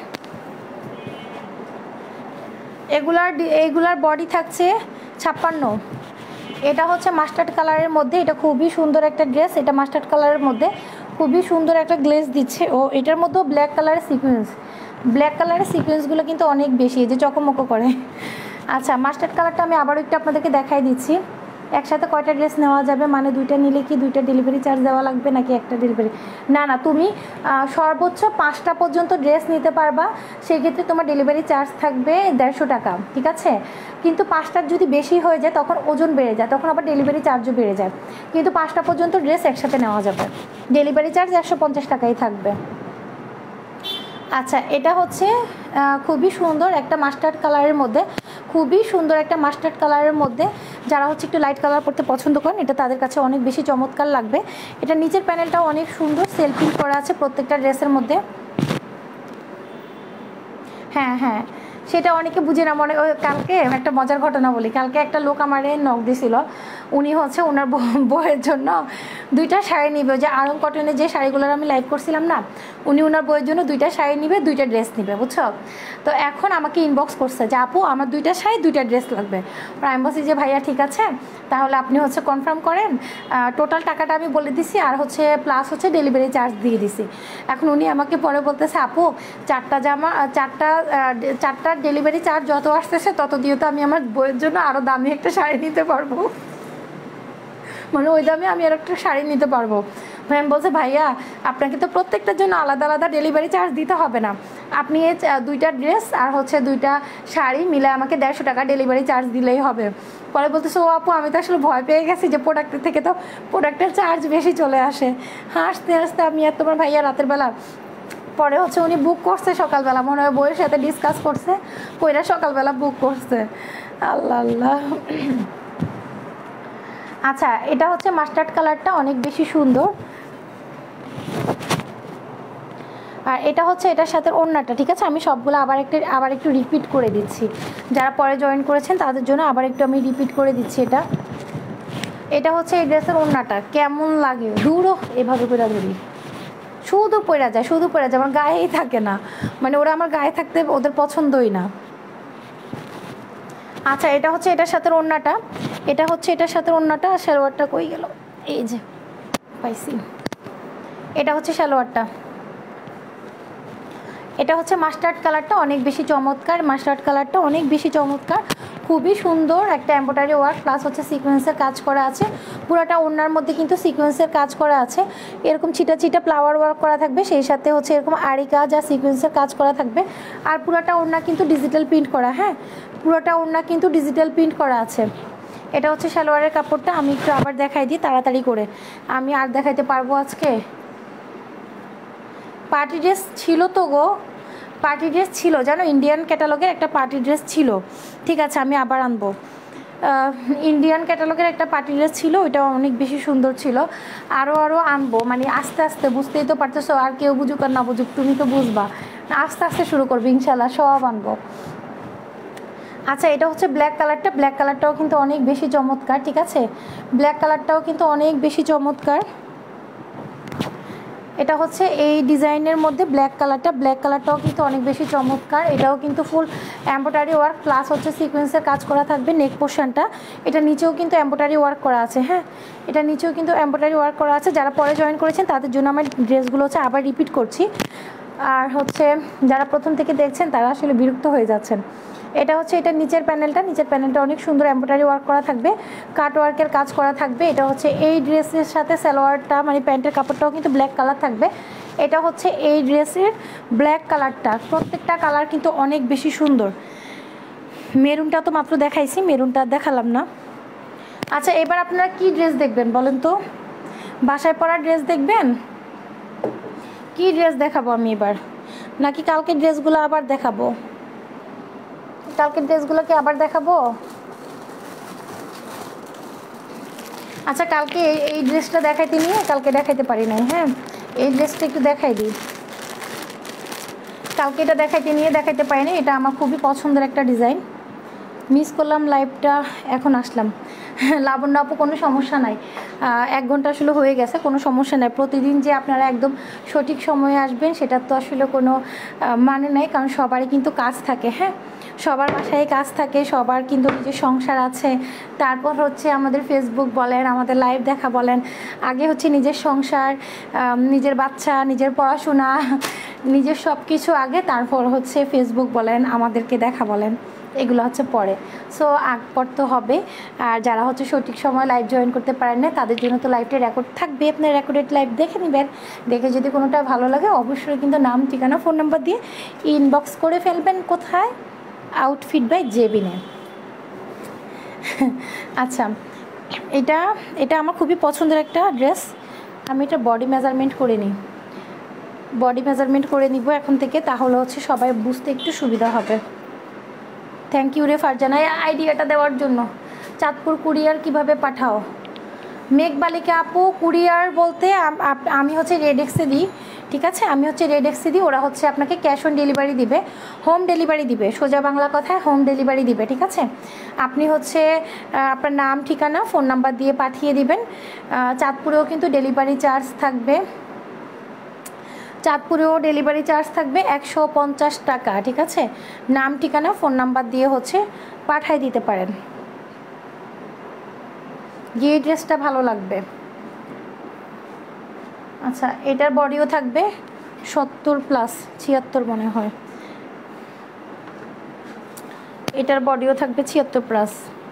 এগুলার বডি থাকছে 56। এটা হচ্ছে মাস্টার্ড কালারের মধ্যে, এটা খুবই সুন্দর একটা ড্রেস। এটা মাস্টার্ড কালারের মধ্যে খুবই সুন্দর একটা গ্লেজ দিচ্ছে। ও এটার মধ্যেও ব্ল্যাক কালারের সিকোয়েন্সগুলো কিন্তু অনেক বেশি, যে চকমকো করে। আচ্ছা, মাস্টার্ড কালারটা আমি আবারও একটু আপনাদেরকে দেখাই দিচ্ছি। একসাথে কয়টা ড্রেস নেওয়া যাবে, মানে 2টা নিলে কি 2টা ডেলিভারি চার্জ দেওয়া লাগবে নাকি একটা ডেলিভারি? না, তুমি সর্বোচ্চ 5টা পর্যন্ত ড্রেস নিতে পারবা, সেক্ষেত্রে তোমার ডেলিভারি চার্জ থাকবে 150 টাকা। ঠিক আছে, কিন্তু 5টার যদি বেশি হয়ে যায় তখন ওজন বেড়ে যায়, তখন আবার ডেলিভারি চার্জও বেড়ে যায়। কিন্তু 5টা পর্যন্ত ড্রেস একসাথে নেওয়া যাবে, ডেলিভারি চার্জ 150 টাকাই থাকবে। আচ্ছা, এটা হচ্ছে খুবই সুন্দর একটা মাস্টার্ড কালারের মধ্যে, যারা হচ্ছে একটু লাইট কালার পরতে পছন্দ করেন এটা তাদের কাছে অনেক বেশি চমৎকার লাগবে। এটা নিচের প্যানেলটাও অনেক সুন্দর, সেলফিং করা আছে প্রত্যেকটা ড্রেসের মধ্যে। হ্যাঁ হ্যাঁ, সেটা অনেকে বুঝে না। মনে কালকে একটা মজার ঘটনা বলি। কালকে একটা লোক আমারে নক দিছিল, উনি হচ্ছে ওনার বইয়ের জন্য 2টা শাড়ি নিবে, যে আরং কটনের যে শাড়িগুলোর আমি লাইভ করছিলাম না, উনি ওনার বইয়ের জন্য 2টা শাড়ি নিবে, 2টা ড্রেস নিবে, বুঝছো। তো এখন আমাকে ইনবক্স করছে যে আপু আমার 2টা শাড়ি 2টা ড্রেস লাগবে। আমি বলছি যে ভাইয়া ঠিক আছে, তাহলে আপনি হচ্ছে কনফার্ম করেন, টোটাল টাকাটা আমি বলে দিছি, আর হচ্ছে প্লাস হচ্ছে ডেলিভারি চার্জ দিয়ে দিছি। এখন উনি আমাকে পরে বলতেছে আপু 4টা জামা 4টা ডেলিভারি চার্জ যত আসতেছে তত দিয়ে তো আমি আমার বইয়ের জন্য আরও দামি একটা শাড়ি নিতে পারবো, মানে ওই দামে আমি আর একটা শাড়ি নিতে পারবো। আমি বলছে ভাইয়া আপনাকে তো প্রত্যেকটার জন্য আলাদা আলাদা ডেলিভারি চার্জ দিতে হবে না, আপনি এই 2টা ড্রেস আর হচ্ছে 2টা শাড়ি মিলে আমাকে 150 টাকা ডেলিভারি চার্জ দিলেই হবে। পরে বলতেছে ও আপু আমি তো আসলে ভয় পেয়ে গেছি যে প্রোডাক্টের থেকে তো প্রোডাক্টের চার্জ বেশি চলে আসে। হাসতে হাসতে আমি আর তোমার ভাইয়া রাতের বেলা পরে হচ্ছে উনি বুক করছে সকালবেলা, মনে হয় বইয়ের সাথে ডিসকাস করছে, কইরা সকালবেলা বুক করছে। আল্লাহ আল্লাহ। আচ্ছা, এটা হচ্ছে মাস্টার্ড কালারটা অনেক বেশি সুন্দর, আর এটা হচ্ছে এটার সাথে ওড়নাটা। ঠিক আছে, আমি সবগুলো আবার একটু রিপিট করে দিচ্ছি, যারা পরে জয়েন করেছেন তাদের জন্য আবার একটু আমি রিপিট করে দিচ্ছি। এটা হচ্ছে এই ড্রেসের ওড়নাটা কেমন লাগে, দূরও এভাবে করে ধরি, শুধু পড়া যায় আমার গায়েই থাকে না, মানে ওরা আমার গায়ে থাকতে ওদের পছন্দই না। আচ্ছা, এটা হচ্ছে এটার সাথে ওড়নাটা, আর সালোয়ারটা কই গেল, এই যে পাইছি। এটা হচ্ছে সালোয়ারটা, এটা হচ্ছে মাস্টার্ড কালারটা অনেক বেশি চমৎকার, খুবই সুন্দর একটা এমব্রয়ডারি ওয়ার্ক প্লাস হচ্ছে সিকোয়েন্সের কাজ করা আছে। পুরোটা ওড়নার মধ্যে কিন্তু সিকোয়েন্সের কাজ করা আছে, এরকম ছিটা ছিটা ফ্লাওয়ার ওয়ার্ক করা থাকবে, সেই সাথে হচ্ছে এরকম আরি কাজ আর সিকোয়েন্সের কাজ করা থাকবে। আর পুরোটা ওড়না কিন্তু ডিজিটাল প্রিন্ট করা, হ্যাঁ পুরোটা ওড়না কিন্তু ডিজিটাল প্রিন্ট করা আছে। এটা হচ্ছে সালোয়ারের কাপড়টা, আমি একটু আবার দেখাই দিই তাড়াতাড়ি করে, আমি আর দেখাইতে পারবো আজকে। পার্টি ড্রেস ছিল তো গো, পার্টি ড্রেস ছিল জানো, ইন্ডিয়ান ক্যাটালগের একটা পার্টি ড্রেস ছিল। ঠিক আছে, আমি আবার আনবো। ইন্ডিয়ান ক্যাটালগের একটা পার্টি ড্রেস ছিল, ওইটা অনেক বেশি সুন্দর ছিল। আরও আনবো, মানে আস্তে আস্তে, বুঝতেই তো পারতেছো, আর কেউ বুঝুক আর না বুঝুক তুমি তো বুঝবা, আস্তে আস্তে শুরু করবো ইনশাল্লাহ, সব আনবো। আচ্ছা, এটা হচ্ছে ব্ল্যাক কালারটাও কিন্তু অনেক বেশি চমৎকার। ঠিক আছে, ব্ল্যাক কালারটাও কিন্তু অনেক বেশি চমৎকার। এটা হচ্ছে এই ডিজাইনের মধ্যে ব্ল্যাক কালারটাও কিন্তু অনেক বেশি চমৎকার। এটাও কিন্তু ফুল এমব্রয়ডারি ওয়ার্ক প্লাস হচ্ছে সিকোয়েন্সের কাজ করা থাকবে। নেক পোর্শনটা, এটা নিচেও কিন্তু এমব্রয়ডারি ওয়ার্ক করা আছে, হ্যাঁ এটা নিচেও কিন্তু এমব্রয়ডারি ওয়ার্ক করা আছে। যারা পরে জয়েন করেছেন তাদের জন্য আমার ড্রেসগুলো হচ্ছে আবার রিপিট করছি, আর হচ্ছে যারা প্রথম থেকে দেখছেন তারা আসলে বিরক্ত হয়ে যাচ্ছেন। এটা হচ্ছে এটা নিচের প্যানেলটা অনেক সুন্দর এমব্রয়ডারি ওয়ার্ক করা থাকবে, কাট ওয়ার্কের কাজ করা থাকবে। এটা হচ্ছে এই ড্রেসের সাথে সালোয়ারটা, মানে প্যান্টের কাপড়টাও কিন্তু ব্ল্যাক কালার থাকবে। এটা হচ্ছে এই ড্রেসের ব্ল্যাক কালারটা, প্রত্যেকটা কালার কিন্তু অনেক বেশি সুন্দর। মেরুনটা তো মাত্র দেখাইছি, মেরুনটা দেখালাম না। আচ্ছা, এবার আপনারা কি ড্রেস দেখবেন বলেন তো? বাসায় পরা ড্রেস দেখবেন? কি ড্রেস দেখাবো আমি এবার, নাকি কালকের ড্রেসগুলো আবার দেখাবো? কালকের আবার দেখাবো। আচ্ছা, কালকে এই ড্রেসটা দেখাইতে নিয়ে কালকে দেখাইতে পারি নাই, হ্যাঁ এই ড্রেসটা একটু দেখাই দিই। কালকে এটা দেখাইতে নিয়ে দেখাইতে পারি না, এটা আমার খুবই পছন্দের একটা ডিজাইন। মিস করলাম লাইভটা, এখন আসলাম। লাবণ্য আপু কোনো সমস্যা নাই, 1 ঘন্টা আসলে হয়ে গেছে, কোনো সমস্যা নাই। প্রতিদিন যে আপনারা একদম সঠিক সময়ে আসবেন সেটার তো আসলে কোনো মানে নাই, কারণ সবারই কিন্তু কাজ থাকে, হ্যাঁ সবার বাসায় কাজ থাকে, সবার কিন্তু নিজের সংসার আছে। তারপর হচ্ছে আমাদের ফেসবুক বলেন, আমাদের লাইভ দেখা বলেন, আগে হচ্ছে নিজের সংসার, নিজের বাচ্চা, নিজের পড়াশোনা, নিজের সব কিছু আগে, তারপর হচ্ছে ফেসবুক বলেন, আমাদেরকে দেখা বলেন, এগুলো হচ্ছে পরে। সো আগ পড়তে হবে। আর যারা হচ্ছে সঠিক সময় লাইভ জয়েন করতে পারেন না তাদের জন্য তো লাইভটা রেকর্ড থাকবে, আপনার রেকর্ডেড লাইভ দেখে নেবেন। দেখে যদি কোনোটা ভালো লাগে অবশ্যই কিন্তু নাম, ঠিকানা, ফোন নাম্বার দিয়ে ইনবক্স করে ফেলবেন। কোথায়? আউটফিট বাই জেবিনে। আচ্ছা, এটা আমার খুবই পছন্দের একটা ড্রেস। আমি এটা বডি মেজারমেন্ট করে নিব এখন থেকে, তাহলে হচ্ছে সবাই বুঝতে একটু সুবিধা হবে। থ্যাংক ইউ রে ফারজানা আইডিয়াটা দেওয়ার জন্য। চাঁদপুর কুরিয়ার কিভাবে পাঠাও? মেঘবালিকা আপু কুরিয়ার বলতে আমি হচ্ছে রেডেক্সে দিই, ঠিক আছে, আমি হচ্ছে রেডেক্সে দিই, ওরা হচ্ছে আপনাকে ক্যাশ অন ডেলিভারি দিবে, হোম ডেলিভারি দিবে, সোজা বাংলা কথায় হোম ডেলিভারি দিবে, ঠিক আছে। আপনি হচ্ছে আপনার নাম ঠিকানা ফোন নাম্বার দিয়ে পাঠিয়ে দিবেন। চাঁদপুরেও কিন্তু ডেলিভারি চার্জ থাকবে, চাঁদপুরেও ডেলিভারি চার্জ থাকবে 150 টাকা, ঠিক আছে। নাম ঠিকানা ফোন নাম্বার দিয়ে হচ্ছে পাঠাই দিতে পারেন। গিয়ে ড্রেসটা ভালো লাগবে। আচ্ছা, এটার বডিও থাকবে 70+ 76 মনে হয়, এটার বডিও থাকবে 76+।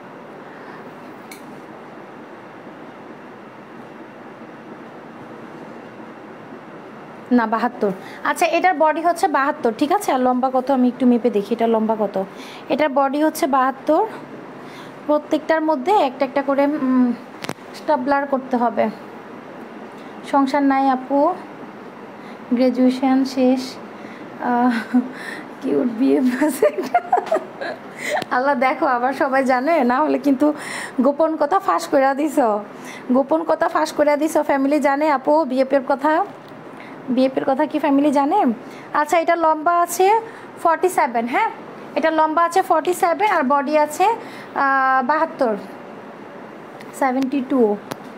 না 72। আচ্ছা, এটার বডি হচ্ছে 72, ঠিক আছে। আর লম্বা কত আমি একটু মেপে দেখি, এটা লম্বা কত। এটার বডি হচ্ছে 72, প্রত্যেকটার মধ্যে একটা একটা করে স্টাবলার করতে হবে। সংসার নাই আপু, গ্র্যাজুয়েশন শেষ, কিউট বিয়ে। আল্লাহ দেখো আবার সবাই জানে না হলে কিন্তু গোপন কথা ফাঁস করে দিছ, গোপন কথা ফাঁস করে দিছ। ফ্যামিলি জানে আপু বিএপের কথা, বিএপের কথা কি ফ্যামিলি জানে? আচ্ছা, এটা লম্বা আছে 47, হ্যাঁ এটা লম্বা আছে 47 আর বডি আছে 72, 72।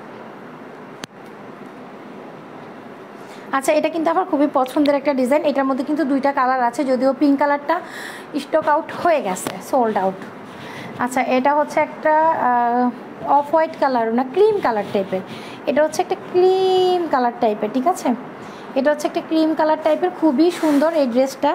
আচ্ছা, এটা কিন্তু আমার খুবই পছন্দের একটা ডিজাইন। এটার মধ্যে কিন্তু দুইটা কালার আছে, যদিও পিঙ্ক কালারটা স্টক আউট হয়ে গেছে, সোল্ড আউট। আচ্ছা, এটা হচ্ছে একটা অফ হোয়াইট কালার না, ক্রিম কালার টাইপের। এটা হচ্ছে একটা ক্রিম কালার টাইপের, ঠিক আছে। এটা হচ্ছে একটা ক্রিম কালার টাইপের, খুবই সুন্দর এই ড্রেসটা।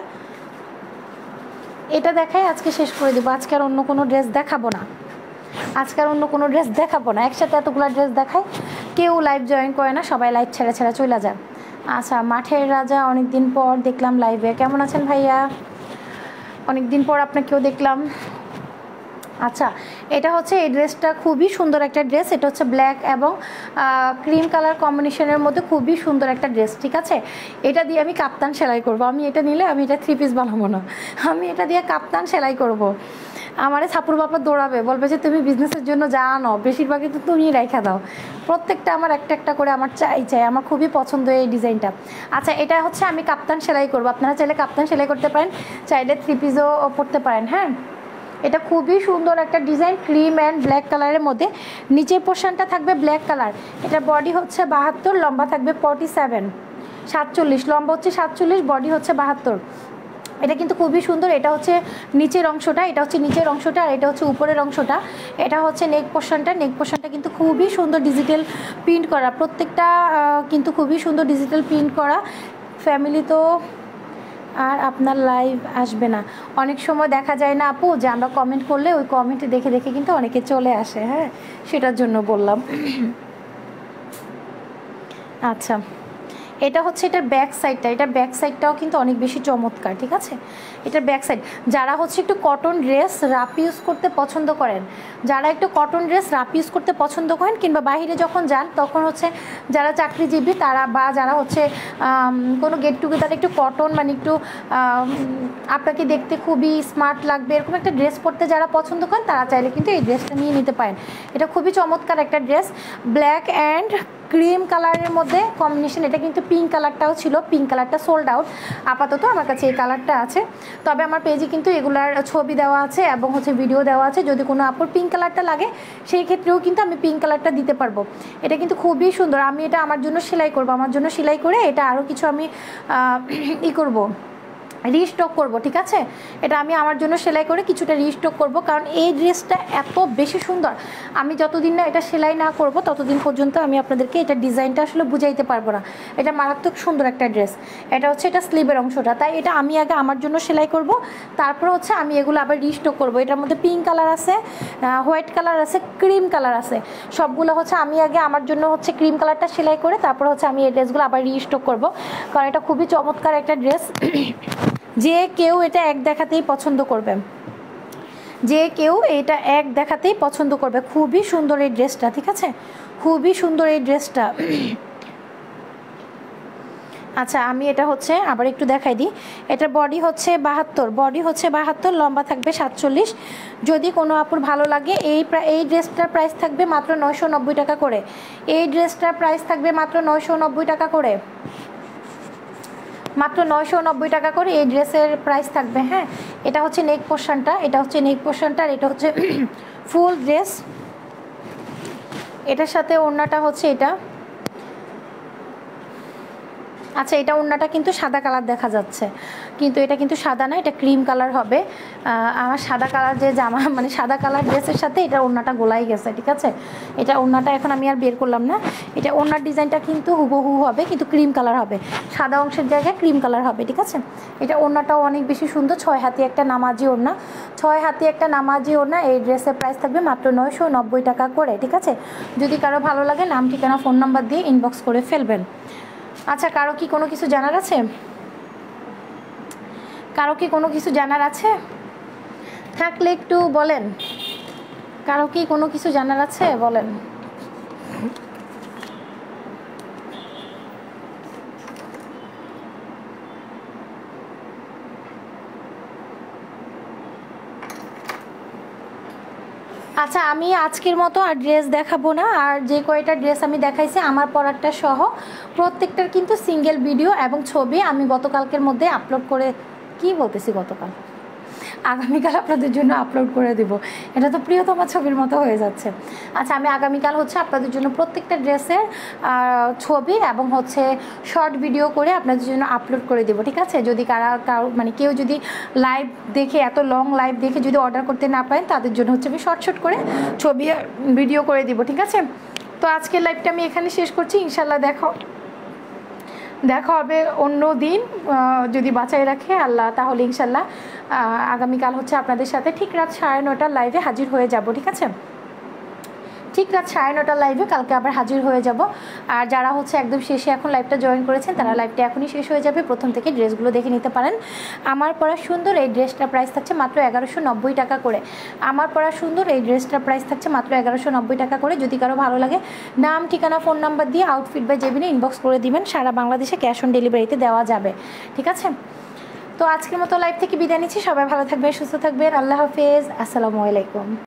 এটা দেখাই আজকে শেষ করে দেবো, আজকে আর অন্য কোনো ড্রেস দেখাবো না, আজকে আর অন্য কোনো ড্রেস দেখাবো না। একসাথে এতগুলো ড্রেস দেখাই, কেউ লাইভ জয়েন করে না, সবাই লাইভ ছেড়ে ছেড়ে চলে যায়। আচ্ছা, মাঠের রাজা অনেক দিন পর দেখলাম লাইভে, কেমন আছেন ভাইয়া? অনেক দিন পর আপনাকেও দেখলাম। আচ্ছা, এটা হচ্ছে এই ড্রেসটা খুবই সুন্দর একটা ড্রেস। এটা হচ্ছে ব্ল্যাক এবং ক্রিম কালার কম্বিনেশনের মধ্যে খুবই সুন্দর একটা ড্রেস, ঠিক আছে। এটা দিয়ে আমি কাপ্তান সেলাই করব। আমি এটা নিলে আমি এটা 3 পিস বানাবো না, আমি এটা দিয়ে কাপ্তান সেলাই করব। আমারে ছাপুর বাপা দৌড়াবে, বলবে যে তুমি বিজনেসের জন্য যা আনো বেশিরভাগই তো তুমি রেখে দাও। প্রত্যেকটা আমার একটা একটা করে আমার চাই, আমার খুবই পছন্দ এই ডিজাইনটা। আচ্ছা, এটা হচ্ছে আমি কাপ্তান সেলাই করব। আপনারা চাইলে কাপ্তান সেলাই করতে পারেন, চাইলে 3 পিসও পরতে পারেন, হ্যাঁ। এটা খুবই সুন্দর একটা ডিজাইন, ক্রিম অ্যান্ড ব্ল্যাক কালারের মধ্যে। নিচের পোর্শনটা থাকবে ব্ল্যাক কালার। এটা বডি হচ্ছে 72, লম্বা থাকবে 47, 47 লম্বা হচ্ছে 47, বডি হচ্ছে 72। এটা কিন্তু খুবই সুন্দর। এটা হচ্ছে নিচের অংশটা, এটা হচ্ছে নিচের অংশটা, আর এটা হচ্ছে উপরের অংশটা। এটা হচ্ছে নেক পোর্শনটা, নেক পোর্শনটা কিন্তু খুবই সুন্দর ডিজিটাল প্রিন্ট করা, প্রত্যেকটা কিন্তু খুবই সুন্দর ডিজিটাল প্রিন্ট করা। ফ্যামিলি তো আর আপনার লাইভ আসবে না, অনেক সময় দেখা যায় না আপু যে আমরা কমেন্ট করলে ওই কমেন্ট দেখে দেখে কিন্তু অনেকে চলে আসে, হ্যাঁ সেটার জন্য বললাম। আচ্ছা, এটা হচ্ছে এটার ব্যাক সাইডটা, এটার ব্যাক সাইডটাও কিন্তু অনেক বেশি চমৎকার, ঠিক আছে। এটার ব্যাক সাইড, যারা হচ্ছে একটু কটন ড্রেস রাফ ইউজ করতে পছন্দ করেন, যারা একটু কটন ড্রেস রাফ ইউজ করতে পছন্দ করেন, কিংবা বাইরে যখন যান তখন হচ্ছে যারা চাকরিজীবী তারা, বা যারা হচ্ছে কোনো গেট টুগেদারে একটু কটন মানে একটু আপনাকে দেখতে খুবই স্মার্ট লাগবে এরকম একটা ড্রেস পরতে যারা পছন্দ করেন, তারা চাইলে কিন্তু এই ড্রেসটা নিয়ে নিতে পারেন। এটা খুবই চমৎকার একটা ড্রেস, ব্ল্যাক অ্যান্ড ক্রিম কালারের মধ্যে কম্বিনেশন। এটা কিন্তু পিঙ্ক কালারটাও ছিল, পিঙ্ক কালারটা সোল্ড আউট, আপাতত আমার কাছে এই কালারটা আছে। তবে আমার পেজে কিন্তু এগুলার ছবি দেওয়া আছে এবং হচ্ছে ভিডিও দেওয়া আছে, যদি কোনো আপুর পিঙ্ক কালারটা লাগে সেই ক্ষেত্রেও কিন্তু আমি পিঙ্ক কালারটা দিতে পারবো। এটা কিন্তু খুবই সুন্দর, আমি এটা আমার জন্য সেলাই করব, আমার জন্য সেলাই করে এটা আরও কিছু আমি করব, রিস্টক করব, ঠিক আছে। এটা আমি আমার জন্য সেলাই করে কিছুটা রিস্টক করব, কারণ এই ড্রেসটা এত বেশি সুন্দর, আমি যতদিন না এটা সেলাই না করব ততদিন পর্যন্ত আমি আপনাদেরকে এটা ডিজাইনটা আসলে বুঝাইতে পারবো না। এটা মারাত্মক সুন্দর একটা ড্রেস। এটা হচ্ছে এটা স্লিভের অংশটা, তাই এটা আমি আগে আমার জন্য সেলাই করব, তারপর হচ্ছে আমি এগুলো আবার রিস্টক করব। এটার মধ্যে পিঙ্ক কালার আছে, হোয়াইট কালার আছে, ক্রিম কালার আছে, সবগুলো হচ্ছে আমি আগে আমার জন্য হচ্ছে ক্রিম কালারটা সেলাই করে তারপর হচ্ছে আমি এই ড্রেসগুলো আবার রিস্টক করব, কারণ এটা খুবই চমৎকার একটা ড্রেস। যে কেউ এটা এক দেখাতেই পছন্দ করবে, যে কেউ এটা এক দেখাতেই পছন্দ করবে। খুবই সুন্দর এই ড্রেসটা, ঠিক আছে, খুবই সুন্দর এই ড্রেসটা। আচ্ছা আমি এটা হচ্ছে আবার একটু দেখাই দিই। এটার বডি হচ্ছে 72, লম্বা থাকবে 47। যদি কোনো আপুর ভালো লাগে এই ড্রেসটার প্রাইস থাকবে মাত্র 990 টাকা করে। এই ড্রেসটার প্রাইস থাকবে মাত্র 990 টাকা করে, মাত্র 990 টাকা করে এই ড্রেসের প্রাইস থাকবে। হ্যাঁ, এটা হচ্ছে নেক পোর্শনটা, আর এটা হচ্ছে ফুল ড্রেস। এটার সাথে ওড়নাটা হচ্ছে এটা। আচ্ছা এটা ওড়নাটা কিন্তু সাদা কালার দেখা যাচ্ছে, কিন্তু এটা কিন্তু সাদা না, এটা ক্রিম কালার হবে। আমার সাদা কালার যে জামা মানে সাদা কালার ড্রেসের সাথে এটা ওড়নাটা গোলাই গেছে, ঠিক আছে। এটা ওড়নাটা এখন আমি আর বের করলাম না। এটা ওড়নার ডিজাইনটা কিন্তু হুবহু হবে, কিন্তু ক্রিম কালার হবে, সাদা অংশের জায়গায় ক্রিম কালার হবে, ঠিক আছে। এটা ওড়নাটাও অনেক বেশি সুন্দর, 6 হাতি একটা নামাজি ওড়না, 6 হাতি একটা নামাজি ওড়না। এই ড্রেসের প্রাইস থাকবে মাত্র 990 টাকা করে, ঠিক আছে। যদি কারো ভালো লাগে নাম ঠিকানা ফোন নাম্বার দিয়ে ইনবক্স করে ফেলবেন। আচ্ছা কারো কি কোনো কিছু জানার আছে? কারো কি কোনো কিছু জানার আছে? থাকলে একটু বলেন। কারো কি কোনো কিছু জানার আছে বলেন। আচ্ছা আমি আজকের মতো আর ড্রেস দেখাবো না, আর যে কয়টা ড্রেস আমি দেখাইছি আমার পরারটা সহ প্রত্যেকটার কিন্তু সিঙ্গেল ভিডিও এবং ছবি আমি গতকালকের মধ্যে আপলোড করে, কি বলতেছি গতকাল, আগামীকাল আপনাদের জন্য আপলোড করে দেব। এটা তো প্রিয়তমা ছবির মতো হয়ে যাচ্ছে। আচ্ছা আমি আগামীকাল হচ্ছে আপনাদের জন্য প্রত্যেকটা ড্রেসের ছবি এবং হচ্ছে শর্ট ভিডিও করে আপনাদের জন্য আপলোড করে দেব, ঠিক আছে। যদি কারো মানে কেউ যদি লাইভ দেখে, এত লং লাইভ দেখে যদি অর্ডার করতে না পারেন তাদের জন্য হচ্ছে আমি শর্ট করে ছবি ভিডিও করে দিব, ঠিক আছে। তো আজকের লাইভটা আমি এখানে শেষ করছি। ইনশাল্লাহ দেখা হবে অন্য দিন, যদি বাঁচাই রাখে আল্লাহ, তাহলে ইনশাল্লাহ আগামীকাল হচ্ছে আপনাদের সাথে ঠিক রাত 9:30 লাইভে হাজির হয়ে যাব, ঠিক আছে। ঠিক রাত 9:30 লাইভে কালকে আবার হাজির হয়ে যাব। আর যারা হচ্ছে একদম শেষে এখন লাইভটা জয়েন করেছেন তারা লাইভটা এখনই শেষ হয়ে যাবে, প্রথম থেকে ড্রেসগুলো দেখে নিতে পারেন। আমার পরা সুন্দর এই ড্রেসটার প্রাইস থাকছে মাত্র 1190 টাকা করে। আমার পরা সুন্দর এই ড্রেসটার প্রাইস থাকছে মাত্র 1190 টাকা করে। যদি কারো ভালো লাগে নাম ঠিকানা ফোন নাম্বার দিয়ে আউটফিট বাই জেবিনে ইনবক্স করে দিবেন, সারা বাংলাদেশে ক্যাশ অন ডেলিভারিতে দেওয়া যাবে, ঠিক আছে। তো আজকের মতো লাইভ থেকে বিদায় নিচ্ছি। সবাই ভালো থাকবেন, সুস্থ থাকবেন। আল্লাহ হাফেজ, আসসালামু আলাইকুম।